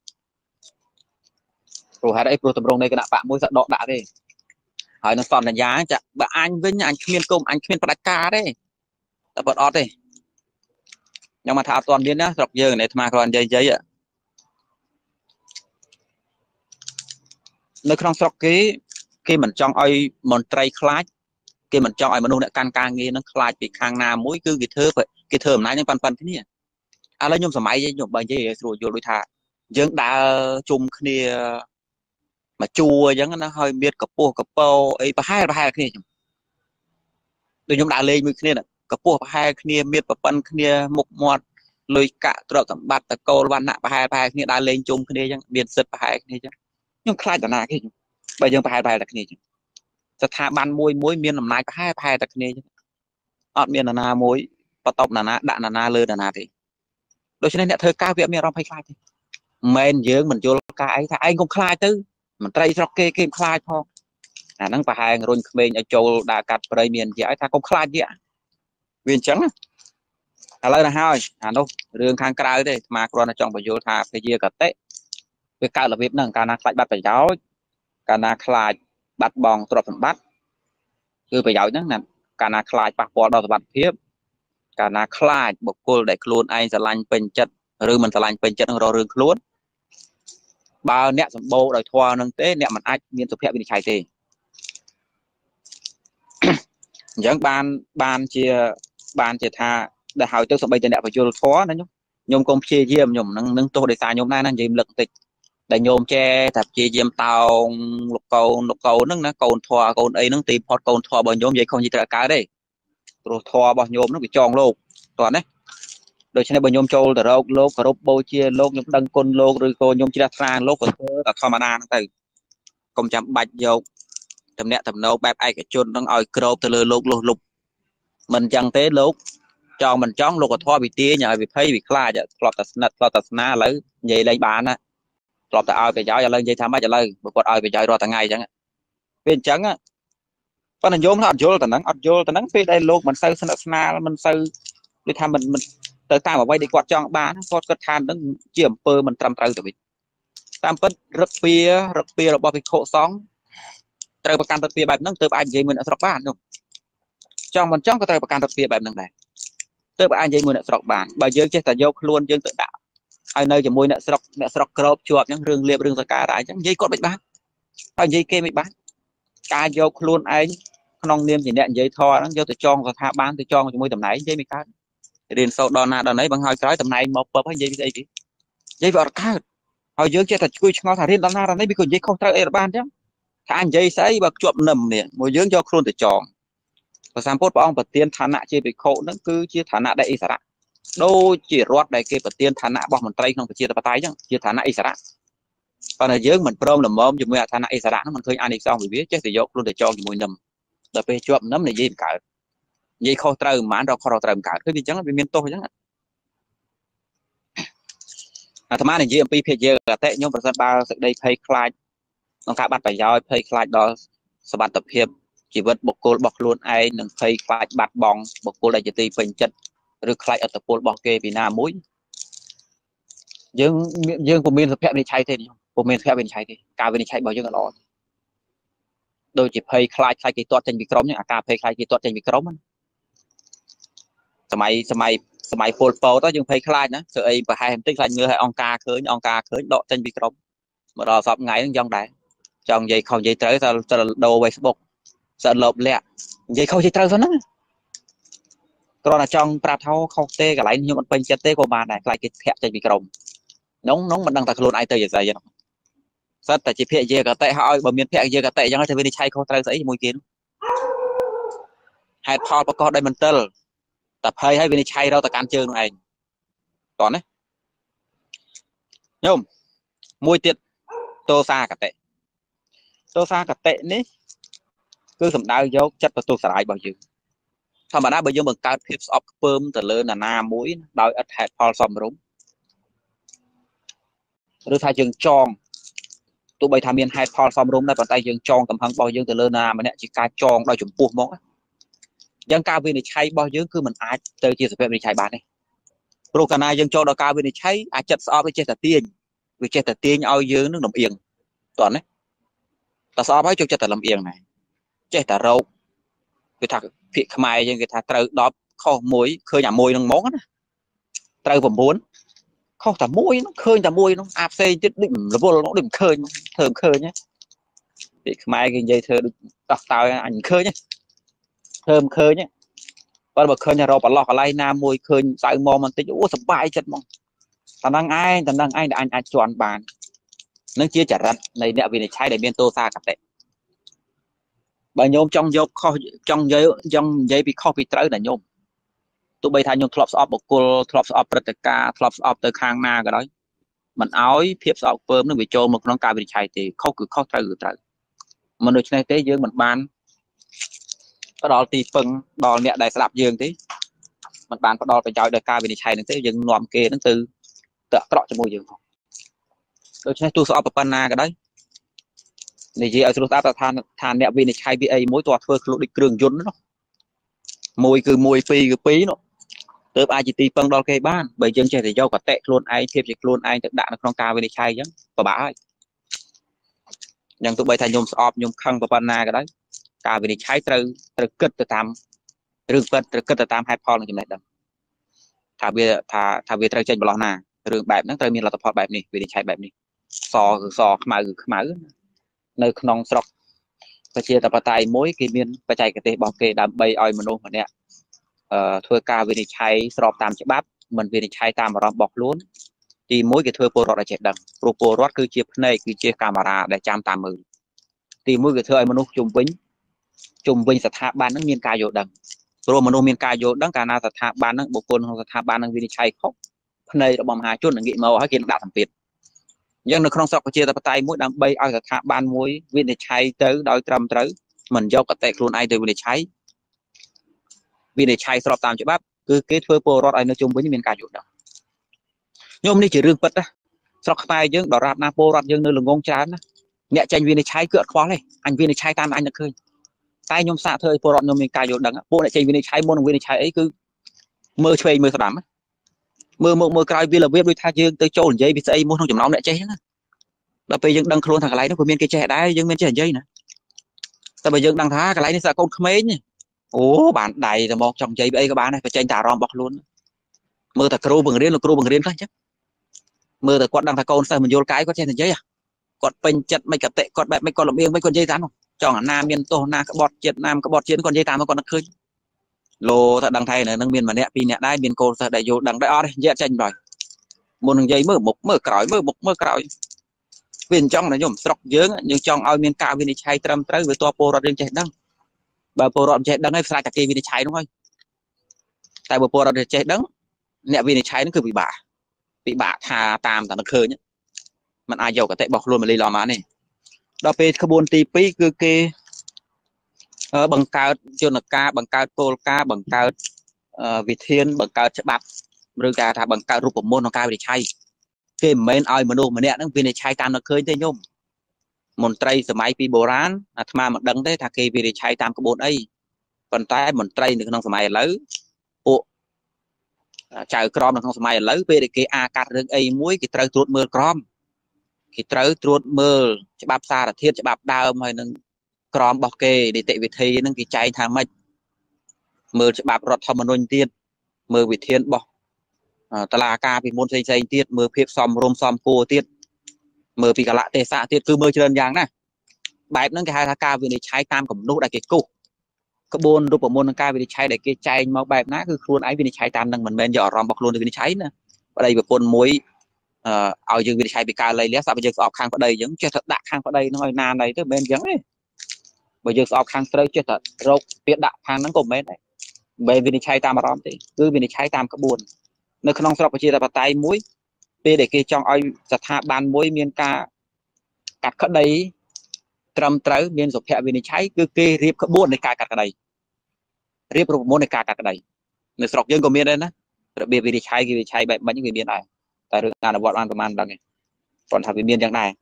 ព្រោះហេតុអីព្រោះតម្រង់នៃគណៈបកមួយសដកដាក់ទេហើយនៅសន្យាចាបើអញវិញអញគ្មានគុំអញគ្មានផ្ដាច់ការទេតែប៉ុតអត់ទេខ្ញុំមកថាអត់ទាន់មានណាស្រុកយើងនេះអាត្មាគ្រាន់និយាយនិយាយនៅក្នុងស្រុកគេគេមិនចង់ឲ្យមន្ត្រីខ្លាចគេមិនចង់ឲ្យមនុស្សអ្នកកាន់ការងារនឹងខ្លាចពីខាងណាមួយគឺគេធ្វើគេធ្វើអំណាចនឹងប៉ាន់ប៉ាន់គ្នាឥឡូវខ្ញុំសម័យខ្ញុំបើនិយាយស្រួលយល់ដូចថាយើងដើរជុំគ្នាមកជួអញ្ចឹងណាហើយមានកពស់កពោអីប្រហែលប្រហែលគ្នាខ្ញុំដូចខ្ញុំដើរលេងមួយគ្នាកពស់ប្រហែលគ្នាមានប្រប៉ិនគ្នាមុខមាត់លុយកាក់ទ្រព្យសម្បត្តិតកូលវណ្ណៈប្រហែលប្រហែលគ្នាដើរលេងជុំគ្នាអញ្ចឹងមានសិទ្ធិប្រហែលគ្នាអញ្ចឹងខ្ញុំខ្លាចតាណាគេបើយើងប្រហែលប្រហែលតែគ្នាអញ្ចឹងស្ថាប័នមួយមួយមានអំណាចប្រហែលប្រហែលតែគ្នាអញ្ចឹងអត់មានណាណាមួយបន្ទប់ណាណាដាក់ណាណាលើណាណាទេដូច្នេះអ្នកធ្វើការវាមានអារម្មណ៍ភ័យខ្លាចទេមិនមែនយើងមិនយល់ការអីថាឯងកុំខ្លាចទៅមន្ត្រីស្រុកគេគេខ្លាចផង à nắng và hai rồi mình ở châu đà cát bơi miền giải ta không khai vậy viên trắng à lấy là hai à đâu đường khang cài đây mà còn là trong bây giờ thà cái gì cả tệ cái cao là việc nâng cả na khai bắt phải giáo cả na khai bắt bong trộn phần bắtคือไปย้อยนั่นน่ะการนาคลายปะปอดอสบัดเพียบการนาคลายบุคคลได้คล้วนไอสลันเป็นจัดหรือมันสลันเป็นจัดรอเรื่องคล้วนบาเนี่ยสมบูรณ์โดยทัวร์นั่งเต้เนี่ยมันอาจมีสุภาพวินิจฉัยเต้อย่างบานบานเชียบานเชียท่าได้หายตัวสบายจะเนี่ยไปโยนทัวร์นั่นยมยมกรมเชียเยี่ยมยมนั่งนั่งตัวได้ตายยมได้นั่นยิมหลักติดได้โยมแช่ถับเชียเยี่ยมเตาลูกเกาลูกเกานั่งนะเกาทัวร์เกาไอ้นั่งตีพอดเกาทัวร์บนโยมยัยคงยิ่งตระการได้ตัวทัวร์บนโยมนั่งไปจองโลกตัวนี้โดยเฉพาะบนโยมโจลแต่โลกโลกกระรบโบเชียโลกยมดังคนโลกหรือโกยมจิตรสารโลกก็แต่ธรรมดาตั้งแต่กรมจำบัดโยกทำเนี่ยทำโนแบบไอ้กระจุนต้องเอากรอบตะลือโลกโลกลุกมันจังเต้โลกจองมันจ้องโลกก็ทัวร์ไปตีอย่างไปเพ่ไปคลาจะกรอบตัดนัดกรอบตัดหน้าแล้วยัยไรบ้านนะกรอบแต่เอาไปย้อยอย่าเลยยัยทำไม่จะเลยบุคคลเอาไปย้อยรอแต่ไงจังเป็นจังอ่ะเพราะนั่นโยมถ้าอัดโยลแต่นั้นอัดโยลแต่นั้นไปได้โลกมันเซอร์สนับสนามันเซอร์ไปทำมันมันเติร์ตามเอาไว้ดีกว่าจองบ้านพอก็ทานต้องเจียมเปอร์มันตรำเตอตัวไปตามเป็นรักเปียรักเปียเราบอกไปโคสองเติร์ประกันรักเปียแบบนั้นเติร์อันยัยมันสระบ้านนู่นจองมันจ้องก็เติร์ประกันรักเปียแบบนั้นได้เติร์อันยัยมันสระบ้านบางเยอะแค่แต่โยกล้วนยังเติร์ด่าไอ้เนยจะมวยเนี่ยสระเนี่ยสระกรอบจวบยังเรื่องเรียบเรื่องสกัดอะไรยังยัยกดไม่บ้านไอ้ยัยเกมไม่บ้านการโยกล้วนไอ้ขนมเนียมอย่างเนี้ยยัยทอนั่งโยตัวจองกับท่าบ้านตัวจองจะมวยตำไหนยัยไม่การเรียนโซดอนนาดอนไหนบางหอยกร้อยตำไหนมาเปิดให้ยัยยัยยัยบอกข้าวเอาเยอะแค่แต่คุยชงเอาถ่ายเรียนดอนนาดอนไหนมีคนยัยkhôngเติร์เอร์บ้านจ้ะถ้าอันยัยใส่แบบจวบหนึ่งเนี่ยมวยเยอะโยกล้วนตัวจองภาษาพูดบอกองปฏิญฐานะเชื่อไปโคนั่นคือเชื่อฐานะได้อิสระโดยจีรอดได้เกี่ยวปฏิญฐานะบอกมันไตรของปฏิญฐานะจังเชื่อฐานะอิสระตอนนี้เยอะเหมือนพร้อมหรือมอมอยู่เมื่อฐานะอิสระนั้นมันเคยอ่านอีกสองวิเชื่อแต่ยกล้วนตัวจองอยู่มวยหนึ่งแต่ไปจวบน้ำในยี่สิบเกิดยี่เขาเติมมันเราเขาเราเติมเกิดคือจังเป็นเมียนโตจังธรรมะในยี่ปีเพย์เยอะแต่ยมประสาทบาสึกได้เพย์คลายต้องการบัตรไปย้อยเพย์คลายดอสบัตรเพียบชีวิตบุคคลบอกล้วนไอ้หนึ่งเพย์คลายบัตรบองบุคคลได้จะตีเป็นจัดหรือคลายอัตโพลบอกเกปีนามุ้ยยังยังผมมีสเปคในใช้เท่านี้ผมมีสเปคเป็นใช้ที่การเป็นใช้บ่อยยังรอโดยจีเพย์คลายคลายกี่ตัวเจนวิกรมเนี่ยอาการเพย์คลายกี่ตัวเจนวิกรมมันสมัยสมัยสมัยโพลโปต้องยังเพย์คลายนะเสือไอ้ประหารติ๊กคลายเงือให้องกาเคยองกาเคยดอกเจนวิกรมมารอสอบไงต้องยังได้จองยัยเขายัยเต๋อจะจะโดเฟซบุ๊กจะหลบเลยยัยเขายัยเต๋อซะนั่นตอนนั้นจองปลาเท้าเขาเตะกับไหลนี่มันเป็นเจเตะกบาได้คลายกี่แทะเจนวิกรมน้องน้องมันดังตะโกนไอเตอร์อย่างไรยังสัตแต่จีเพย์เยอะกับเตะเขาบ่มีเพย์เยอะกับเตะยังให้เธอไม่ได้ใช้เขาเตะใส่มวยกินให้พอประกอบได้มันเตอร์แต่เพย์ให้ไม่ได้ใช้เราแต่การเจอตัวเองก่อนนะโยมมวยเตี้ยโตซากับเตะโตซากับเตะนี่คือสำได้ยกจัดประตูสลายบ่อยอยู่ธรรมดาบ่อยอยู่เหมือนการพิสออฟเพิ่มแต่เลยน่ะนามวยโดยอัดแทกพอลสมรุ้งหรือถ้ายังจองตัวใบทามีนให้พอลสมรุ้งได้ปัจจัยยังจองกำพังบ่อยยังแต่เลยนามันเนี่ยจีการจองโดยจุ่มปูมองยังการวินิจฉัยบ่อยยังคือมันอาจเจอจีสเปนวินิจฉัยบ้านนี่โปรการนายยังจองโดยการวินิจฉัยอาจจัดสอบไปเจตเตียนวิเจตเตียนเอายืนนึกหนุ่มเอียงตอนนี้แต่สอบให้จุดเจตลำเอียงไหนเจตเราคือถักผิดขมายยังคือถักเตอดอบข้อมวยเคยหยามมวยน้องมองนะเตอผมmuốnข้อแต่มวยน้องเคยแต่มวยน้องอาบเซจิตดิ่มระบบน้องดิ่มเคยเถิมเคยnhéผิดขมายcái dây thơตักตายảnhเคยnhéเถิมเคยnhéก็บอกเคยเนี่ยเราปลอกอะไรน้ามวยเคยใส่มองมันติดโอ้สบายจัดมองตอนนั้นไอ้ตอนนั้นไอ้อันอันจวนบานนั่งเชี่ยจัดรันในเนี่ยวินิจฉัยในเมียนโตซากับเตะบางโยมtrong ยกข้อ trong เยอะ trong เยอะไปข้อไปเต๋อแต่โยมตัวใบทานโยมทลอปสอบบุคคลทลอปสอบปฏิกาทลอปสอบเตอข้างหน้าก็ได้มันเอาเพียบสอบเพิ่มนึกไปโจมมันน้องการวินิจฉัยตีข้อคือข้อเต๋อเต๋อมันโดยในเตะเยอะเหมือนบานก็ดอลตีปึงดอลเนี่ยได้สลับเยอะทีมันบานก็ดอลไปจอยโดยการวินิจฉัยนั่นเตะยังนอมเกนั่นตือเตะเตาะจมูกยังโดยใช้ตัวสอบปนาก็ได้ này gì ở số ta than than nẹo vì này khai bị ấy mỗi toàn phơi lụt đi đường dồn nó mùi cứ mùi phi cứ pí nó tới ai chỉ ti phân đo cây ban bởi chân trẻ thì do cả tệ luôn ai thêm chỉ luôn ai thực đạn nó không cao với này khai chứ và bả nhưng tụi bay thay nhôm ọp nhôm khăng và ban na cái đấy cao với này khai từ từ cất từ tam rừng cất từ cất từ tam hai pol là như này đâu thà bây thà thà bây trời trên bờ na rừng bẹp nó trời miền là tập hợp bẹp này vì này khai bẹp này sò sò khmau khmau nơi non sọc và chia tập tay mỗi cái miền và chạy cái tê bảo kê đam bay oi mình ôm mà nè thưa ca vì chạy sọp tam chế bắp mình vì chạy tam mà bọc luôn thì mỗi cái thưa pro là chạy đằng pro pro cứ chia này cứ chia camera để chạm tam mười thì mỗi cái thưa mình ôm chung vĩnh chung vĩnh sẽ thả ban nó miền ca vô đằng pro mình ôm miền ca vô đằng cả na sẽ thả ban nó bộ côn không sẽ thả ban nó vì chạy khóc này là bom hai chút là nghĩ màu hay kia đạt thằng việt nhưng nó không sọc chia tập tay mỗi đám bay ai là thả ban muối viên để cháy tới đôi trăm tới mình do cả tệ luôn ai từ viên để cháy viên để cháy sọp tam chỗ bắp cứ kết phơi po rót ai nói chung với những miền cà chuột đó nhưng đi chỉ riêng bật á sọc tay chứ đỏ rạp na po rót nhưng nơi là ngông chán nhẹ tranh viên để cháy cựa khó này anh viên để cháy tam anh được khơi tay nhôm xạ thôi po rót nhôm miền cà chuột đắng po lại tranh viên để cháy môn viên để cháy ấy cứ mơ chơi mơ sầm mơ mơ mơ cài viên là viên đôi tha dương tới chỗ giấy bị xây môn không chấm nóng lại cháy là bây giờ đang khôn thằng lấy nó của miền cái trẻ đấy nhưng miền trẻ dây nè ta bây giờ đang thá cái lấy nó sẽ con khmé nhỉ ố bạn đầy là một trong dây bây các bạn này phải tranh tả rom bọc luôn mơ ta kêu bằng riêng là kêu bằng riêng thôi chứ mơ ta quạt đang thà con sao mình vô cái có trên thành dây à quạt pin chặt mấy cả tệ quạt bẹp mấy con lồng yên mấy con dây rắn không chọn nam miền tô na cái bọt chết nam cái bọt chiến con dây tạm nó còn nó khơi lô ta đang thay này đang miền mà nè pin nè đai miền cô ta đại vô đằng đại o đấy dễ tranh rồi một đường dây mơ một mơ cõi mơ một mơ cõi viên trong là nhôm sọc dướng nhưng trong ao miền cao viên chạy trăm tới với to po rót lên chạy đăng bà po rót chạy đăng hay phải cả kia viên chạy đúng không tại bà po rót chạy đăng nè viên chạy nó cứ bị bả bị bả thà tam ta nó khơi nhá mình ai giàu cả tệ bọc luôn mà lấy lò má này đó pe carbon tê pê cứ kê bằng cao cho nó ca bằng cao pol ca bằng cao việt thiên bằng cao chất bạc rồi cả thà bằng cao rụp môn nó cao để chạy cái men ai mà đồ mà nè nó viên chạy tam nó khơi thế nhôm một traiสมัย pi โบราณ អាត្មាមកដឹងទេថាគេវាឆៃតាមក្បួនអីប៉ុន្តែមន្ត្រីនៅក្នុងសម័យឥឡូវពួកចៅក្រមនៅក្នុងសម័យឥឡូវពេលដែលគេអាកាត់រឿងអីមួយគេត្រូវត្រួតមើលក្រមគេត្រូវត្រួតមើលច្បាប់សារធាតុច្បាប់ដើមហើយនឹងក្រមរបស់គេនីតិវិធីនឹងគេចែងថាម៉េចមើលច្បាប់រដ្ឋធម្មនុញ្ញទៀតមើលវិធានរបស់តុលាការពីមុនផ្សេងៗទៀតមើលភាពសមរម្យសមគួរទៀតមើលពីកលៈទេសៈទៀតគឺមើលច្រើនយ៉ាងណាបែបហ្នឹងគេហៅថាការវិនិច្ឆ័យតាមកំណត់ដែលគេគូសក្បួនរូបមន្តនៃការវិនិច្ឆ័យដែលគេចែងមកបែបណាគឺខ្លួនឯងវិនិច្ឆ័យតាមនឹងមិនមែនយកអារម្មណ៍របស់ខ្លួនទៅវិនិច្ឆ័យណាប្តីប្រពន្ធមួយឲ្យយើងវិនិច្ឆ័យពីការលៃលះស្អប់យើងស្អប់ខាងប្តីអញ្ចឹងចេះតែដាក់ខាងប្តីហ្នឹងឲ្យណាណីទៅមិនមែនអញ្ចឹងទេបើយើងស្អប់ខាងស្រីចេះតែរកពាក្យដាក់ខាងហ្នឹងក៏មិនមែនដែរមិនវិនិច្ឆ័យតាមអារម្មណ៍ទេគឺវិនិច្ឆ័យតាមក្បួននៅក្នុងស្រុកប្រជាធិបតេយ្យមួយពេលដែលគេចង់ឲ្យស្ថាប័នមួយមានការកាត់ក្តីត្រឹមត្រូវមានសុភវិនិច្ឆ័យគឺគេរៀបក្បួននៃការកាត់ក្តីរៀបរូបមន្តនៃការកាត់ក្តីនៅស្រុកយើងក៏មានដែរណារបៀបវិនិច្ឆ័យគេវិនិច្ឆ័យបែបមិនវាមានដែរតែរឿងអនុវត្តបានប្រហែលដឹងទេគាត់ថាវាមានយ៉ាងដែរ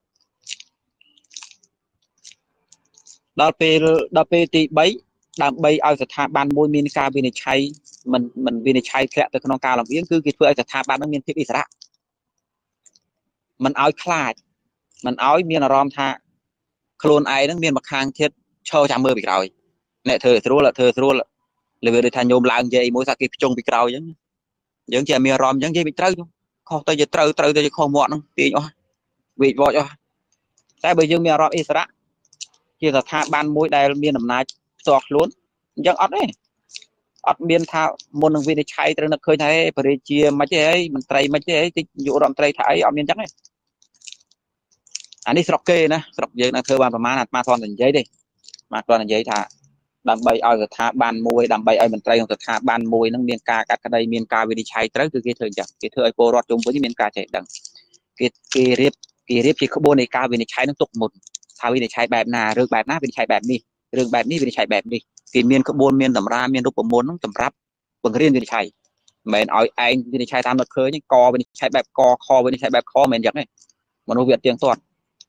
ដល់ពេលដល់ពេលទីបីដើម្បីឲ្យស្ថាប័នមួយមានការវិនិច្ឆ័យមិនមិនវិនិច្ឆ័យធ្លាក់ទៅក្នុងការលំអៀងគឺគេធ្វើឲ្យស្ថាប័ននឹងមានភាពឥស្សរៈមិនឲ្យខ្លាចមិនឲ្យមានអារម្មណ៍ថាខ្លួនឯងនឹងមានម្ខាងទៀតឈរចាំមើលពីក្រោយអ្នកធ្វើស្រួលធ្វើស្រួលលើវាដូចថាញោមឡើងនិយាយមួយថាគេភ្ជុងពីក្រោយអញ្ចឹងយើងជាមានអារម្មណ៍អញ្ចឹងនិយាយមិនត្រូវខុសទៅជាត្រូវត្រូវទៅជាខុសមាត់ហ្នឹងទាញអស់វិវត្តអស់តែបើយើងមានអារម្មណ៍ឥស្សរៈជាស្ថាប័នមួយដែលមានអំណាចផ្ទាល់ខ្លួនអញ្ចឹងអត់ទេអត់មានថាមុននឹងវិនិច្ឆ័យត្រូវនឹកឃើញថាបរិជាមិនទេអីមន្ត្រីមិនទេអីតិចយុរដ្ឋមន្ត្រីថាអីអត់មានអញ្ចឹងទេអានេះស្រុកគេណាស្រុកយើងđangធ្វើបានប្រមាណអាត្មាធន់តែនិយាយទេមកគាត់និយាយថាដើម្បីឲ្យស្ថាប័នមួយដើម្បីឲ្យមន្ត្រីក្នុងស្ថាប័នមួយនឹងមានការកាត់ក្តីមានការវិនិច្ឆ័យត្រូវគឺគេធ្វើអញ្ចឹងគេធ្វើឲ្យពលរដ្ឋជុំវិញមានការចេះដឹងគេគេរៀបគេរៀបជាក្បួននៃការវិនិច្ឆ័យនឹងទុកមុនថាវិនិច្ឆ័យបែបណារឿងបែបណាវិនិច្ឆ័យបែបនេះរឿងបែបនេះវិនិច្ឆ័យបែបនេះគេមានក្បួនមានតម្រាមានរូបមន្តនឹងសម្រាប់បង្រៀនវិនិច្ឆ័យមិនមែនឲ្យឯងវិនិច្ឆ័យតាមនឹកឃើញកវិនិច្ឆ័យបែបកខវិនិច្ឆ័យបែបខមិនមែនអញ្ចឹងទេមនុស្សវាអត់ទៀងទាត់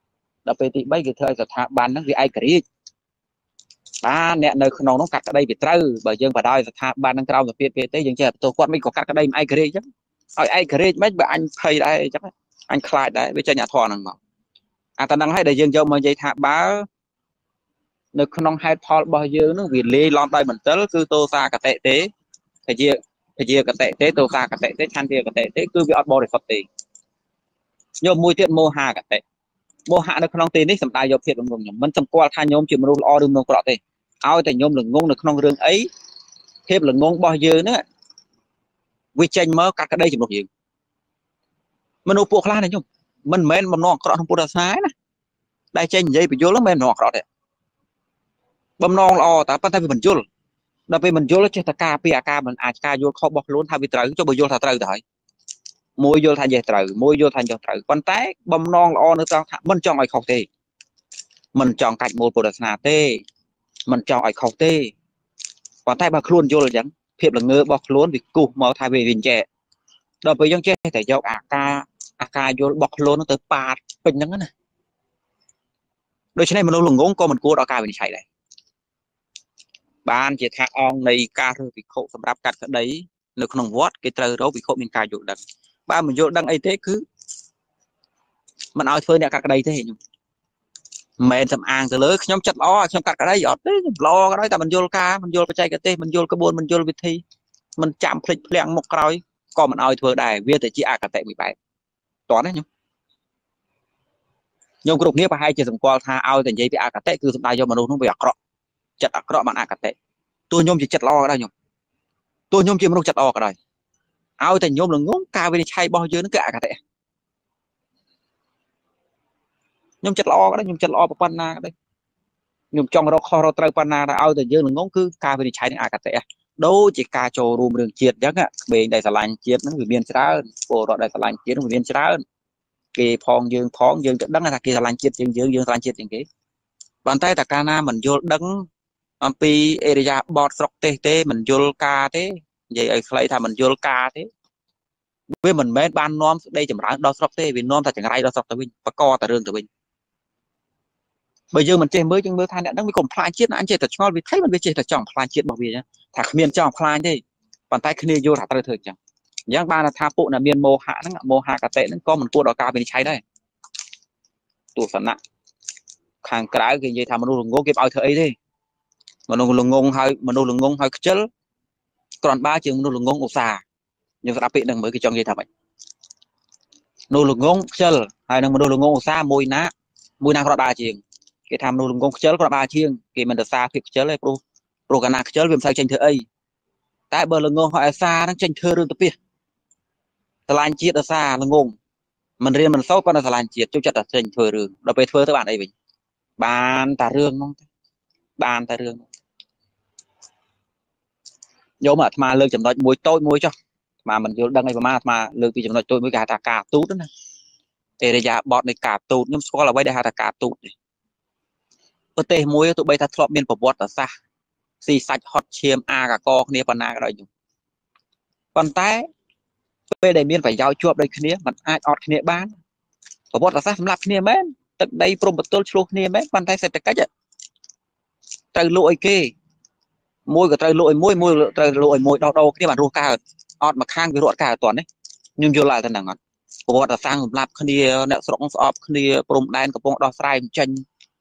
đập về thì bây cái thời giờ thả ban nó vì ai kỹ ba nè nơi không nó cắt ở đây bị trừ bởi dương và đôi thả ban đang trâu và phía phía tế dương chơi tôi quát mấy có cắt ở đây ai kỹ chứ ai ai kỹ mấy bạn anh thầy đây chắc anh khai đấy với chơi nhà thọ năng mà à ta đang hay để dương cho mà dây thả bá nơi không hai Paul bao nhiêu nó vì lê lon tay mình tới cứ tô xa cả tệ tế thì chia thì chia cả tệ tế tô xa cả tệ tế chan tiền cả tệ tế cứ bị ọt bò để phật tiền nhôm mùi tiện mô hà cả tệ mô hạ nó không tiền đấy sầm tài dọc thiệt đồng nhom mình trong qua thay nhôm chuyện mình lo đừng nông cọ tệ ao thì nhôm lừng ngôn được không rương ấy thêm lừng ngôn bao nhiêu nữa quy tranh mơ cả cái đây chỉ một gì mình ô buộc la này nhung mình men mình nọ cọ không buộc sai nè đây tranh dây bị vô lắm men nọ cọ tệ bầm non lo ta bắt tay mình vô đợt về mình vô nó chơi ta ca pê ca mình à ca vô kho bọc luôn thay vì trời cho bây vô thà trời thôi môi vô thành về trời môi vô thành cho trời con té bầm non lo nữa tao mình chọn ai không tê mình chọn cạnh một bộ đặc tê mình chọn ai không tê còn tay bạc luôn vô là chẳng thiệp là ngơ bọc luôn vì cụ mở thay về viên trẻ đợt về dân chơi thể giao à ca à ca vô bọc luôn nó tới ba bình nhắn này đôi chân này mình đâu lùng ngỗng con mình cua đỏ ca mình chạy này ban chỉ thà on này ca thôi vì khổ sầm đáp cắt cái đấy nó không vót cái trời đó vì khổ mình ca dụ đằng ba mình vô đăng ấy thế cứ mình nói thôi nè các cái đây thế mền sầm an từ lưới nhóm chặt lo trong các cái đấy giọt đấy lo cái đấy ta mình vô ca mình vô cái chay cái tê mình vô cái buôn mình vô cái thi mình chạm phịch lẹng một cái còn mình nói thôi đài viên thì chỉ à cả tệ mười bảy toán đấy nhung nhung cái nghĩa và hai chỉ dùng qua tha ao thì giấy bị à cả tệ cứ dùng đài cho mình không bị cọ chặt cọ bạn à cả tệ tôi nhung chỉ chặt lo cái đây nhung tôi nhung chỉ mình chặt lo cái đây ao thì nhung là ngón ca về chay bao nhiêu nó cả cả tệ nhung chặt lo cái đấy nhung chặt lo bằng na cái đấy nhung trong đó kho đó trai pana đã ao thì dương là ngón cứ ca về chay à cả tệ đâu chỉ ca trồ rùm đường chiết chắc á bên đây là lành chiết nó người biên trái bộ đó đây là lành chiết nó người biên trái cái phong dương phong dương đắng là kia là lành chiết dương dương dương lành chiết những cái bàn tay ta cana mình vô đắng pi area bọt sọc tê tê mình vô ca thế vậy ấy lấy thà mình vô ca thế với mình mấy ban nom đây chậm rãi đo sọc tê vì nom ta chẳng ai đo sọc tới mình và co ta rương từ mình bây giờ mình chơi mới nhưng mới than đã đang bị cổng plan chiết anh chơi thật ngon vì thấy mình bị chơi thật trọng plan chiết bảo vì nhá thà miền trọng plan thế bàn tay kia vô thả ta thời chẳng giang ba là tha phụ là miền mô hạ nó mô hạ cả tệ nó có mình cua đỏ cao bên cháy đây tụ phần nặng hàng cái cái gì thà mình ngô kịp ao thời đi mà nó lùng ngông hơi mà nó lùng ngông hơi chết còn ba trường nó lùng ngông ổ xà nhưng đặc biệt đừng mới cái trong gì thà vậy nó lùng ngông chết hay là mà nó lùng ngông ổ xa mùi ná mùi ná có ba trường cái tham nó lùng ngông chết có ba chiêng cái mình được xa việc chết này pro pro cái nào chết viêm sao tranh thơ ấy tại bờ lùng ngông họ xa nó tranh thơ đương tập biệt lan chiết ở xa lùng ngông mình riêng mình sâu con là lan chiết trong chặt là tranh thơ rừng đập về thơ các bạn đây mình bàn tà rương không bàn tà rương vô mà mà lương chấm nói muối tôi muối cho mà mình vô đăng này mà mà lương thì chấm nói tôi mới gà ta cà tút đó nè để để giả bọt này cà tút nhưng có là bây đây là cà tút này có tê muối tụi bây ta thọp miên của bọt ở xa xì sạch hot chiêm a cả co kia phần na cái đó dùng còn té bây đây miên phải giao chuột đây kia mình ai ọt kia bán của bọt ở xa làm kia mấy tận đây prom bật tôi luôn kia mấy bàn tay sẽ cách từ lội kê môi của trời lội môi môi trời lội môi đau đau cái bản ruột cả ọt mà khang cái ruột cả toàn đấy nhưng vô lại thành đẳng ngọt của là sang lạp khi nẹo sọc sọp khi prom đan của bông đo sai chân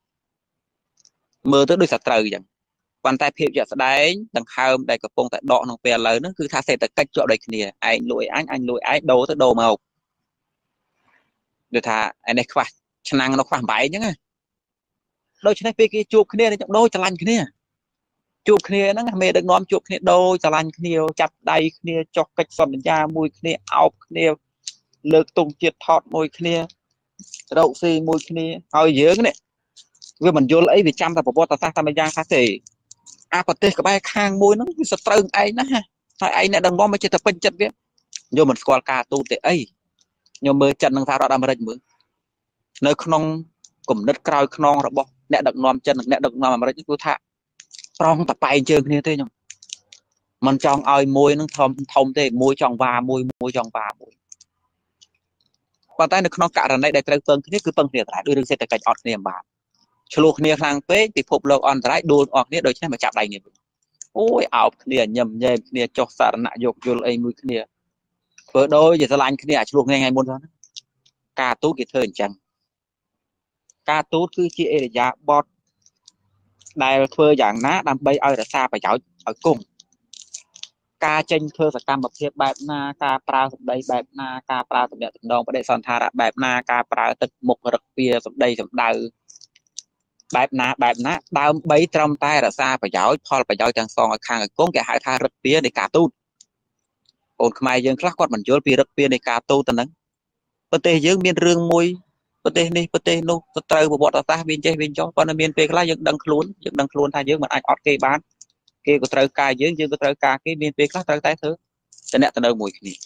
mơ tới đôi sạt trời chẳng bàn tay phiêu chợ đấy đằng hai đây của bông tại đọ nó về lớn nó cứ tha xe tại cách chỗ đây kia anh lội anh anh lội ai đầu tới đầu màu được thà anh này khoa chân năng nó khoa bảy chứ đôi chân này cái chuột kia này đôi chân lành kia chụp kia nó mê được nóm chụp kia đôi xà lanh kia chặt đầy kia cho cách sầm da mùi kia áo kia lực tung triệt thọt mùi kia đậu xì mùi kia hồi dưới cái này vì mình vô lấy vì trăm ta bỏ ta ta ta mới ra phát thì à còn tê cái bài khang mùi nó sật trơn ai nó ha hai ai này đừng bom mới chơi tập bên chân biết vô mình qua cả tu tệ ấy nhưng mơ chân đang thao đó đam mê mưa nơi không cùng đất cao non rồi bọc nẹt đựng nóm chân nẹt đựng nóm mà đấy cứ thạ trong tập bài chơi như thế nhung mình trong ơi môi nó thông thông thế môi trong và môi môi trong và môi ប៉ុន្តែនៅក្នុងករណីដែលត្រូវពឹងគ្នាគឺពឹងគ្នាតែដោយរឿងសេដ្ឋកិច្ចអត់គ្នាបានឆ្លោះគ្នាខ្លាំងពេកពិភពលោកអន្តរជាតិដួលអស់គ្នាដូច្នេះមកចាប់ដៃគ្នាអូយអោបគ្នាញឹមញែមគ្នាចុះសារណៈយកយល់អីមួយគ្នាធ្វើដូចជាស្រឡាញ់គ្នាអាឆ្លោះគ្នាថ្ងៃមុនហ្នឹងការទូតគេធ្វើអញ្ចឹងការទូតគឺជាអេរយាបថដែលធ្វើយ៉ាងណាដើម្បីឲ្យរក្សាប្រយោជន៍ឲ្យគង់ការចេញធ្វើសកម្មភាពបែបណាការប្រើសម្ដីបែបណាការប្រើតំណែងតំណងបដិសន្ធារៈបែបណាការប្រើទឹកមុខរឹកពីសម្ដីសម្ដៅបែបណាបែបណាដើម្បីត្រឹមតែរក្សាប្រយោជន៍ផលប្រយោជន៍ទាំងសងឲ្យខាងឲ្យគង់គេហៅថារឹកពីនៃការទូតអូនខ្មែរយើងខ្លះគាត់មិនយល់ពីរឹកពីនៃការទូតទៅហ្នឹងប្រទេសយើងមានរឿងមួយប្រទេសនេះប្រទេសនោះទៅត្រូវប្រវត្តិសាស្ត្រវាចេះវាចោះប៉ុន្តែមានពេលខ្លះយើងដឹងខ្លួនយើងដឹងខ្លួនថាយើងមិនអាចអត់គេបានគេក៏ត្រូវការយើងយើងក៏ត្រូវការគេមានពេលខ្លះត្រូវតែធ្វើតំណែងទៅនៅមួយគ្នា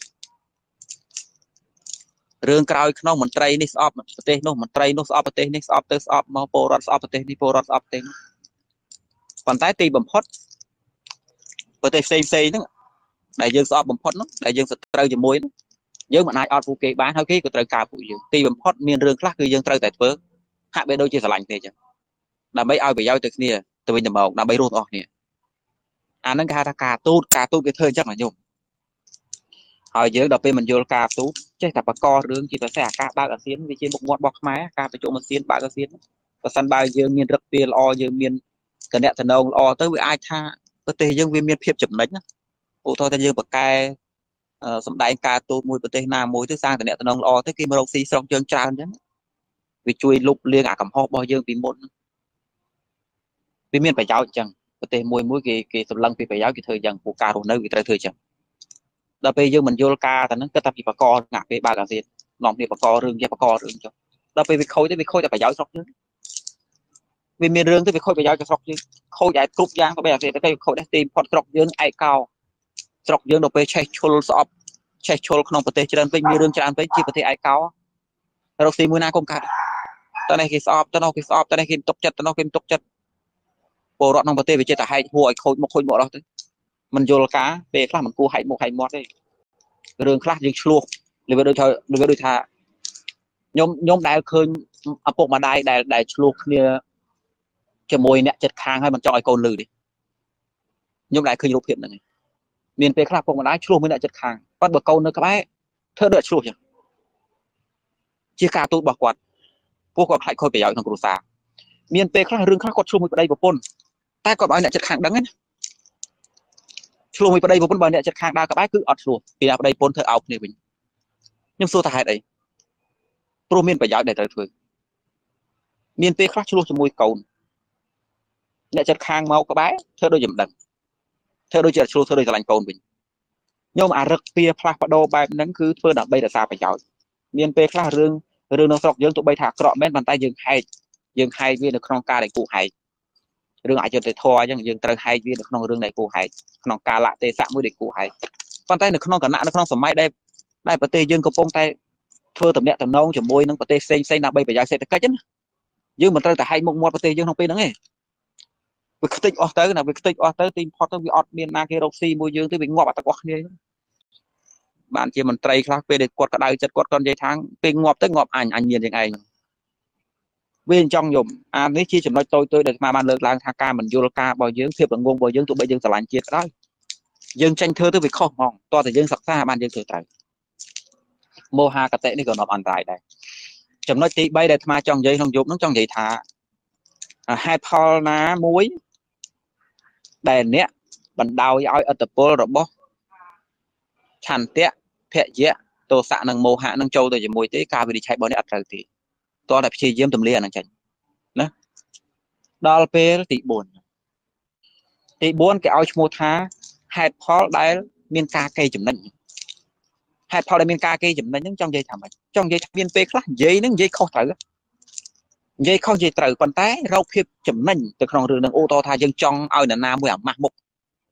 រឿងក្រោយក្នុងមន្ត្រីនេះស្អប់ប្រទេសនោះមន្ត្រីនោះស្អប់ប្រទេសនេះស្អប់ទៅស្អប់មកពលរដ្ឋស្អប់ប្រទេសនេះពលរដ្ឋស្អប់ប្រទេសនោះប៉ុន្តែទីបំផុតប្រទេសផ្សេងផ្សេងហ្នឹងដែលយើងស្អប់បំផុតនោះដែលយើងសត្រូវជាមួយនោះយើងមិនអាចអត់ពួកគេបានហើយគេក៏ត្រូវការពួកយើងទីបំផុតមានរឿងខ្លះគឺយើងត្រូវតែធ្វើហាក់បីដូចជាស្រឡាញ់គ្នាអញ្ចឹងដើម្បីឲ្យប្រយោជន៍ទៅគ្នាទៅវិញទៅមកដើម្បីរស់អស់គ្នាអាហ្នឹងគេហៅថាការទូតការទូតគេធ្វើអញ្ចឹងណាញោមហើយយើងដល់ពេលមិនយល់ការទូតចេះតែបកករឿងជាប្រសេះអាការបើកអាស៊ានវាជាមុខមាត់របស់ខ្មែរការប្រជុំអាស៊ានបើកអាស៊ានបើសិនបើយើងមានរឹកពីល្អយើងមានតំណែងតំណងល្អទៅវាអាចថាប្រទេសយើងវាមានភាពចំណេញណាឧទាហរណ៍ថាយើងបកកែសម្ដែងការទូតមួយប្រទេសណាមួយទៅសាងតំណែងតំណងល្អទៅគេមករកស៊ីស្រុកយើងច្រើនអញ្ចឹងវាជួយលុបលាងអាកំហុសរបស់យើងពីមុនវាមានប្រយោជន៍អញ្ចឹងប្រទេសមួយមួយគេគេសម្លឹងពីប្រយោជន៍គេធ្វើយ៉ាងពួកការរស់នៅគេត្រូវធ្វើអញ្ចឹងដល់ពេលយើងមិនយល់ការតែហ្នឹងគិតថាពីបកកណាពេលបើកអាស៊ាននាំគ្នាបកករឿងចេះបកករឿងចុះដល់ពេលវាខូចទៅវាខូចតែប្រយោជន៍ស្រុកយើងវាមានរឿងទៅវាខូចប្រយោជន៍ស្រុកយើងខូចតែគ្រប់យ៉ាងទៅបែបអាស៊ានទៅខូចតែទីផុតស្រុកយើងឯកោស្រុកយើងដល់ពេលឆេះឈុលស្អប់ឆេះឈុលក្នុងប្រទេសច្រើនពេកមានរឿងច្រើនពេកជាប្រទេសឯកោរកស៊ីមួយណាគុំកាត់តើនេះគេស្អប់តើនោះគេស្អប់តើនេះគេទុកចិត្តតើនោះគេទុកចិត្តពលរដ្ឋក្នុងប្រទេសវាចេះតែហែកហួរឲ្យខូចមុខខូចមាត់អស់ទៅមិនយល់ការពេលខ្លះមិនគួរហែកមុខហែកមាត់ទេរឿងខ្លះយើងឆ្លោះលើវាដូចថាលើវាដូចថាខ្ញុំខ្ញុំដែលឃើញឪពុកម្ដាយដែលដែលឆ្លោះគ្នាជាមួយអ្នកចិត្តខាងហើយមិនចង់ឲ្យកូនលឺទេខ្ញុំដែលឃើញរូបភាពហ្នឹងមានពេលខ្លះឪពុកម្ដាយឆ្លោះមួយអ្នកចិត្តខាងប៉ុន្តែបើកូននៅក្បែរធ្វើដូចឆ្លោះចឹងជាការទូតរបស់គាត់ពួកគាត់ខ្លាចខូចប្រយោជន៍ក្នុងគ្រួសារមានពេលខ្លះរឿងខ្លះគាត់ឆ្លោះមួយប្តីប្រពន្ធតែគាត់ឲ្យអ្នកចិត្តខាងដឹងណាឆ្លោះមួយប្តីប្រពន្ធបើអ្នកចិត្តខាងដើរក្បែរគឺអត់ឆ្លោះពីណាប្តីប្រពន្ធធ្វើអោបគ្នាវិញខ្ញុំសួរថាហេតុអីព្រោះមានប្រយោជន៍ដែលត្រូវធ្វើមានពេលខ្លះឆ្លោះជាមួយកូនអ្នកចិត្តខាងមកក្បែរធ្វើដូចមិនដឹងធ្វើដូចជាឆ្លោះធ្វើដូចស្រឡាញ់កូនវិញខ្ញុំអារឹកពៀផ្លាស់ប្ដូរបែបហ្នឹងគឺធ្វើដើម្បីរក្សាប្រយោជន៍មានពេលខ្លះរឿងរឿងនៅស្រុកយើងទោះបីថាអាក្រក់មែនប៉ុន្តែយើងហែកយើងហែកវានៅក្នុងការដែលគូហែករឿងអយុត្តិធម៌អញ្ចឹងយើងត្រូវហែកវានៅក្នុងរឿងដែលគូហែកក្នុងកាលៈទេសៈមួយដែលគូហែកប៉ុន្តែនៅក្នុងគណៈនៅក្នុងសម័យដែលដែលប្រទេសយើងកំពុងតែធ្វើតំណែងតំណងជាមួយនឹងប្រទេសផ្សេងផ្សេងដើម្បីប្រយោជន៍សេដ្ឋកិច្ចណាយើងមិនត្រូវតែហែកមុខមាត់ប្រទេសយើងក្នុងពេលហ្នឹងទេវាខ្ទេចអស់ទៅណាវាខ្ទេចអស់ទៅទីផុតទៅវាអត់មានណាគេរកស៊ីមួយយើងទៅវាងាប់អត់ទាំងអស់គ្នាបានជាមន្ត្រីខ្លះពេលដែលគាត់ក្តៅចិត្តគាត់គាត់និយាយថាពេលងាប់ទៅងាប់អញអញមានយ៉ាងឯងវាអញ្ចឹងយំអានេះជាចំណុចតូចតូចដែលអាត្មាបានលើកឡើងថាការមិនយល់ការរបស់យើងភាពរងងរបស់យើងទោះបីយើងស្រឡាញ់ជាតិក៏ដោយយើងចាញ់ធ្វើទៅវាខុសហ្មងតោះតែយើងសិក្សាបានយើងធ្វើត្រូវមោហាកតេនេះក៏នាំអន្តរាយដែរចំណុចទីបីដែលអាត្មាចង់និយាយក្នុងយប់ហ្នឹងចង់និយាយថាហេតុផលណាមួយដែលអ្នកបណ្ដោយឲ្យអត្តពលរបស់ឆន្ទៈភយៈទោសៈនិងមោហៈនឹងចូលទៅជាមួយទេការវិនិច្ឆ័យរបស់អ្នកអត់ត្រូវទេតោះតែព្យាយាមទម្លាយអានឹងចេញណាដល់ពេលទីបួនទីបួនគេឲ្យឈ្មោះថាហេតុផលដែលមានការកេរចំណេញហេតុផលដែលមានការកេរចំណេញហ្នឹងចង់និយាយថាម៉េចចង់និយាយថាមានពេលខ្លះនិយាយហ្នឹងនិយាយខុសត្រូវនិយាយខុសនិយាយត្រូវប៉ុន្តែរកភាពចំណេញទៅក្នុងរឿងហ្នឹងឧទាហរណ៍ថាយើងចង់ឲ្យអ្នកណាមួយអាម៉ាស់មុខ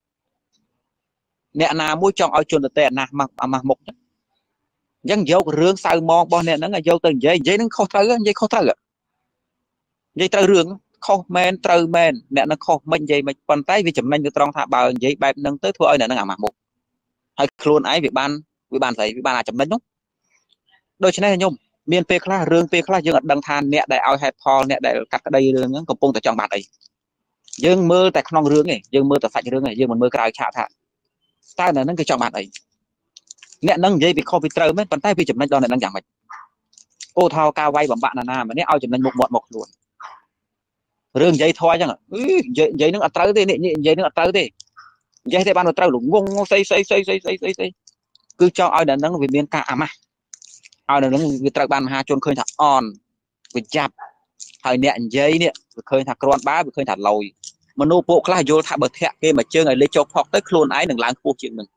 អ្នកណាមួយចង់ឲ្យជនតេអាណាស់ម៉ាស់អាម៉ាស់មុខអញ្ចឹងយករឿងសៅមងរបស់អ្នកហ្នឹងឲ្យយកទៅនិយាយនិយាយហ្នឹងខុសត្រូវនិយាយខុសត្រូវនិយាយត្រូវរឿងខុសមែនត្រូវមែនអ្នកហ្នឹងខុសមិននិយាយមិនប៉ុន្តែវាចំណេញទៅត្រង់ថាបើនិយាយបែបហ្នឹងទៅធ្វើឲ្យអ្នកហ្នឹងអាម៉ាស់មុខហើយខ្លួនឯងវាបានវាបានស្អីវាបានអាចំណេញនោះដូច្នេះខ្ញុំ miền pe khla rương pe khla dương ở đằng than nè đại ao hẹp pol nè đại cắt cái đây rương cầm pung tại trong bạt ấy dương mơ tại không rương này dương mơ tại sạch rương này dương mình mơ cài chạm thà ta là nâng cái trong bạt ấy nè nâng dây bị kho bị trâu mấy bàn tay bị chụp nâng đòn này nâng chẳng mày ô thao cao vay bằng bạn là na mà nè ao chụp nâng một một một luôn rương dây thôi chẳng ạ dây dây nó ở trâu thế nè dây nó ở trâu thế dây thế ban đầu trâu lủng ngung xây xây xây xây xây xây xây cứ cho ao đàn nâng vì miền cả mà ao đàn nâng vì trâu ban hà chôn khơi thật on vì chạp thời nè dây nè khơi thật con bá vì khơi thật lồi mà nô bộ là vô thả bờ thẹn kia mà chơi ngày lấy cho phọc tới luôn ấy đừng làm cuộc chuyện mình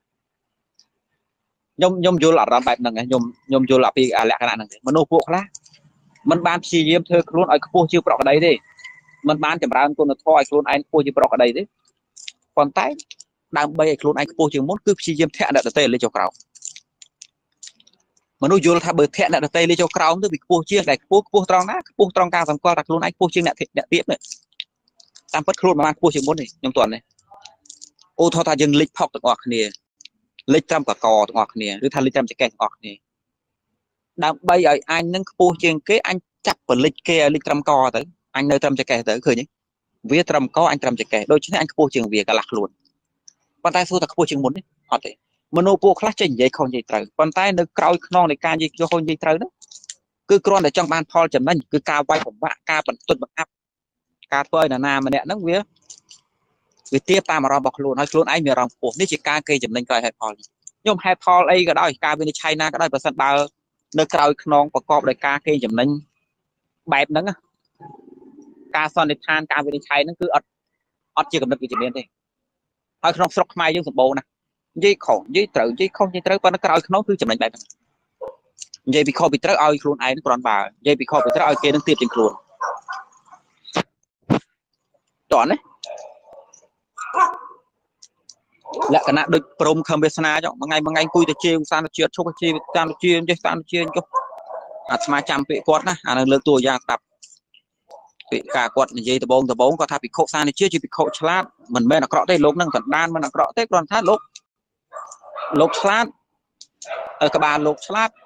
nhom nhom vô là làm bài đừng nhom nhom vô là vì à lẽ cái này mà nô bộ là mình ban chi diêm thơ luôn ở cuộc chiêu bọc ở đây đi mình ban chậm ra con nó thôi luôn anh cuộc chiêu bọc ở đây đấy còn tay đang bay luôn anh cuộc chiêu muốn cứ chi diêm thẹn đặt tay lấy cho cào mà nô vô thả bờ thẹn đặt tay lấy cho cào nó bị cuộc chiêu này cuộc cuộc tròn á cuộc tròn cao thằng qua đặt luôn anh cuộc chiêu nè nè tiếp nữa tam bất luôn mà mang cuộc chiêu muốn này trong tuần này ô thọ ta dừng lịch học được ngọt nè lịch trăm cả cò được ngọt nèឬថាlịch trăm sẽ kẹt ngọt nè đang bay ở anh nâng cuộc chiêu cái anh chặt vào lịch kia lịch trăm cò tới anh nơi trăm sẽ kẹt tới khởi nhỉ vía trăm có anh trăm sẽ kẹt đôi chứ anh cuộc chiêu việc cả lạc luôn bàn tay xua ta cuộc chiêu muốn đấy họ thế mà nô bộ khác chỉnh vậy không gì trời bàn tay nó cào non này ca gì cho không gì trời đó cứ con để trong ban Paul chấm nanh cứ cao quay của bạn ca bận tuần bận áp ca phơi là nam mà nè nó vía vì tiếp ta mà rong bọc luôn nói luôn anh mày rong cổ ní chỉ ca cây chấm nanh coi hay Paul nhưng hai Paul ấy cái đó ca bên China cái đó là sân bao nơi cào nonประกอบ ដោយ ca cây chấm nanhបែបហ្នឹងca son នៃឋាន ca វិនិច្ឆ័យ ហ្នឹង គឺ អត់ អត់ ជា កំណត់ វិជ្ជមាន ទេ ហើយ ក្នុង ស្រុក ខ្មែរ យើង សម្បូរ ណាស់ និយាយ ខុស និយាយ ត្រូវ និយាយ ខុស និយាយ ត្រូវ ប៉ុន្តែ ក្រោយ ក្នុង គឺ ចំណេញ បែប ហ្នឹង និយាយ ពី ខុស ពី ត្រូវ ឲ្យ ខ្លួន ឯង គ្រាន់ បើ និយាយ ពី ខុស ពី ត្រូវ ឲ្យ គេ នឹង ទៀត ជាង ខ្លួន តោះ ណា លក្ខណៈ ដូច ព្រម ខំ វាសនា ចឹង មួយ ថ្ងៃ មួយ ថ្ងៃ អង្គុយ តែ ជេរ សាន ជាតិ ឈប់ ជេរ តាម ជេរ ចេះ តាម ជេរ ចុះ អាត្មា ចាំ ពាក្យ គាត់ ណា អា នឹង លើក តួ យ៉ាង ស្ដាប់ ពាក្យ ការ គាត់ និយាយ ដបង ដបង គាត់ ថា ភិក្ខុ សាន ជា ជា ភិក្ខុ ឆ្លាត មិន មែន អាក្រក់ ទេ លោក នឹង កណ្ដាល មិន អាក្រក់ ទេ គ្រាន់ ថា លោក លោក ឆ្លាត ក្បាល លោក ឆ្លាត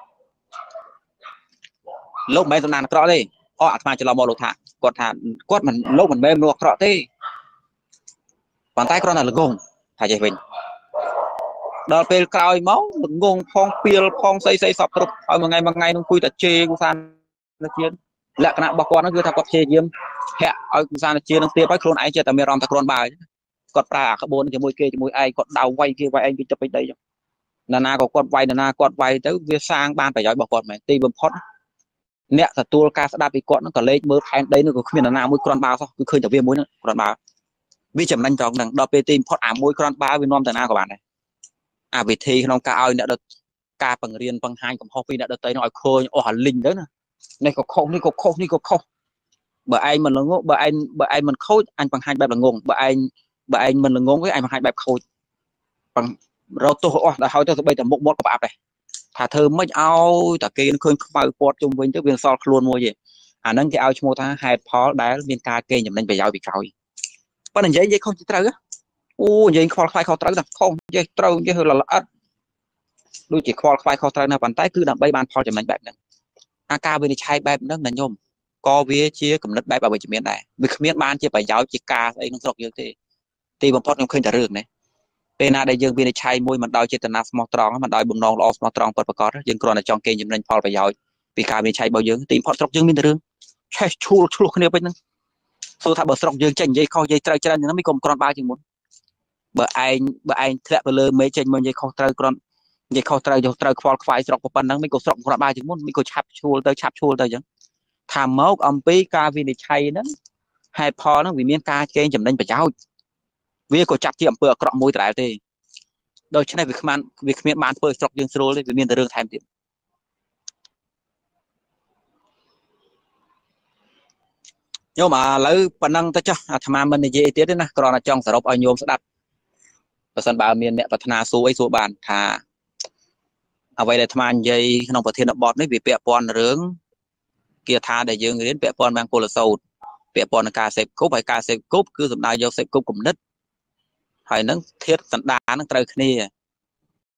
លោក មិន មែន សំណាន អាក្រក់ ទេ អ អាត្មា ច្រឡំ មក លោក ថា គាត់ ថា គាត់ មិន លោក មិន មែន មនុស្ស អាក្រក់ ទេ ប៉ុន្តែ គ្រាន់ តែ ល្ងង ថា ចេះ វិញ ដល់ ពេល ក្រោយ មក ល្ងង ផង ពៀល ផង ស្អី ស្អី សព គ្រប់ ហើយ មួយ ថ្ងៃ មួយ ថ្ងៃ នឹង អង្គុយ តែ ជេរ សាន ជាតិ លក្ខណៈ របស់ គាត់ ហ្នឹង គឺ ថា គាត់ ព្យាយាម ហាក់ ឲ្យ សាន ជាតិ នឹង ទៀត ហើយ ខ្លួន ឯង ចេះ តែ មាន អារម្មណ៍ តែ គ្រាន់ បើ គាត់ ប្រើ អា ក្បួន ជាមួយ គេ ជាមួយ ឯង គាត់ ដៅ វាយ គេ វាយ ឯង ពី ទឹក ពី ដី ចឹង ណាណា ក៏ គាត់ វាយ ណាណា គាត់ វាយ ទៅ វា សាង បាន ប្រយោជន៍ របស់ គាត់ មែន ទី បំផុត អ្នក ទទួល ការ ស្ដាប់ ពី គាត់ ហ្នឹង ក៏ លេខ មើល ផែន ដី នោះ ក៏ គ្មាន ណាណា មួយ គ្រាន់ បើ សោះ គឺ ឃើញ តែ វា មួយ ហ្នឹង គ្រាន់ បើ វា ចំណេញ ត្រង់ ហ្នឹង ដល់ ពេល ទី បំផុត អា មួយ គ្រាន់ បើ វា នាំ ទៅ ណា ក៏ បាន ដែរ អា វិធី ក្នុង ការ ឲ្យ អ្នក ការ បង្រៀន បង្ហាញ កំហុស ពី អ្នក ដទៃ នោះ ឲ្យ ឃើញ អស់ អា លីង ទៅ ណា នេះ ក៏ ខុស នេះ ក៏ ខុស នេះ ក៏ ខុស បើ ឯង មិន ល្ងង បើ ឯង បើ ឯង មិន ខូច អញ បង្ហាញ បែប ល្ងង បើ ឯង បើ ឯង មិន ល្ងង ទេ អញ បង្ហាញ បែប ខូច bằng រក ទោស អស់ ដល់ ហើយ ទៅ ស្បី តែ មុខ មាត់ ក៏ ផ្អាប់ ដែរ ថា ធ្វើ មិន ឲ្យ តែ គេ ឃើញ ខ្មៅ ពាត់ ជុំ វិញ ទៅ វា សល់ ខ្លួន មួយ ទេ អា ហ្នឹង គេ ឲ្យ ឈ្មោះ ថា ហេតុ ផល ដែល មាន ការ កេង ចំណេញ ប្រយោជន៍ ពី ក្រោយ ប៉ុន្តែ និយាយ និយាយ ខុស ត្រូវ អូ និយាយ ខ្វល់ ខ្វាយ ខុស ត្រូវ ណា ខុស និយាយ ត្រូវ និយាយ ល្អិត ដូច ជា ខ្វល់ ខ្វាយ ខុស ត្រូវ ណា ប៉ុន្តែ គឺ ដើម្បី បាន ផល ចំណេញ បែប ហ្នឹង អា ការ វិនិច្ឆ័យ បែប ហ្នឹង ណា ញោម ក៏ វា ជា កំណត់ បែប អវិជ្ជមាន ដែរ វា គ្មាន បាន ជា ប្រយោជន៍ ជា ការ ស្អី ក្នុង ស្រុក យើង ទេ ទី បំផុត ខ្ញុំ ឃើញ តែ រឿង នេះ ពេល ណា ដែល យើង វិនិច្ឆ័យ មួយ មិន ដោយ ចេតនា ស្មោះ ត្រង់ មិន ដោយ បំណង ល្អ ស្មោះ ត្រង់ ពិត ប្រាកដ យើង គ្រាន់ តែ ចង់ កេង ចំណេញ ផល ប្រយោជន៍ ពី ការ វិនិច្ឆ័យ របស់ យើង ទី បំផុត ស្រុក យើង មាន តែ រឿង ឆេះ ឈួល ឆ្លោះ គ្នា ពេញ ហ្នឹង សួរ ថា បើ ស្រុក យើង ចេះ និយាយ ខុស និយាយ ត្រូវ ច្រើន ហ្នឹង មិន ក៏ គ្រាន់ បើ ជាង មុន បើ ឯង បើ ឯង ធ្លាក់ ទៅ លើ មេឃ ចេញ មក និយាយ ខុស ត្រូវ គ្រាន់ និយាយ ខុស ត្រូវ យក ត្រូវ ខ្វល់ ខ្វាយ ស្រុក ប៉ុណ្ណឹង មិន ក៏ ស្រុក គ្រាន់ បើ ជាង មុន មិន ក៏ ឆាប់ ឈួល ទៅ ឆាប់ ឈួល ទៅ អញ្ចឹង ថា មក អំពី ការ វិនិច្ឆ័យ ហ្នឹង ហេតុ ផល ហ្នឹង វា មាន ការ កេង ចំណេញ ប្រយោជន៍ វា ក៏ ចាប់ ជា អំពើ អាក្រក់ មួយ ដដែល ទេ ដូច្នេះ វា គ្មាន វា គ្មាន បាន ធ្វើ ស្រុក យើង ស្រួល ទេ វា មាន តែ រឿង ថែម ទៀត ញោម ឥឡូវ ប៉ុណ្ណឹង ទៅ ចុះ អាត្មា មិន និយាយ ទៀត ទេ ណា គ្រាន់ តែ ចង់ សរុប ឲ្យ ញោម ស្ដាប់ បើ សិន បើ មាន អ្នក ប្រាថ្នា សួរ អី សួរ បាន ថា អ្វី ដែល អាត្មា និយាយ ក្នុង ប្រធានបទ នេះ វា ពាក់ព័ន្ធ រឿង គាថា ដែល យើង រៀន ពាក់ព័ន្ធ មង្គលសូត្រ ពាក់ព័ន្ធ នឹង ការ សេពគប់ ហើយ ការ សេពគប់ គឺ សំដៅ យក សេពគប់ គំនិត ហើយ នឹង ធាតុ សន្តាន នឹង ត្រូវ គ្នា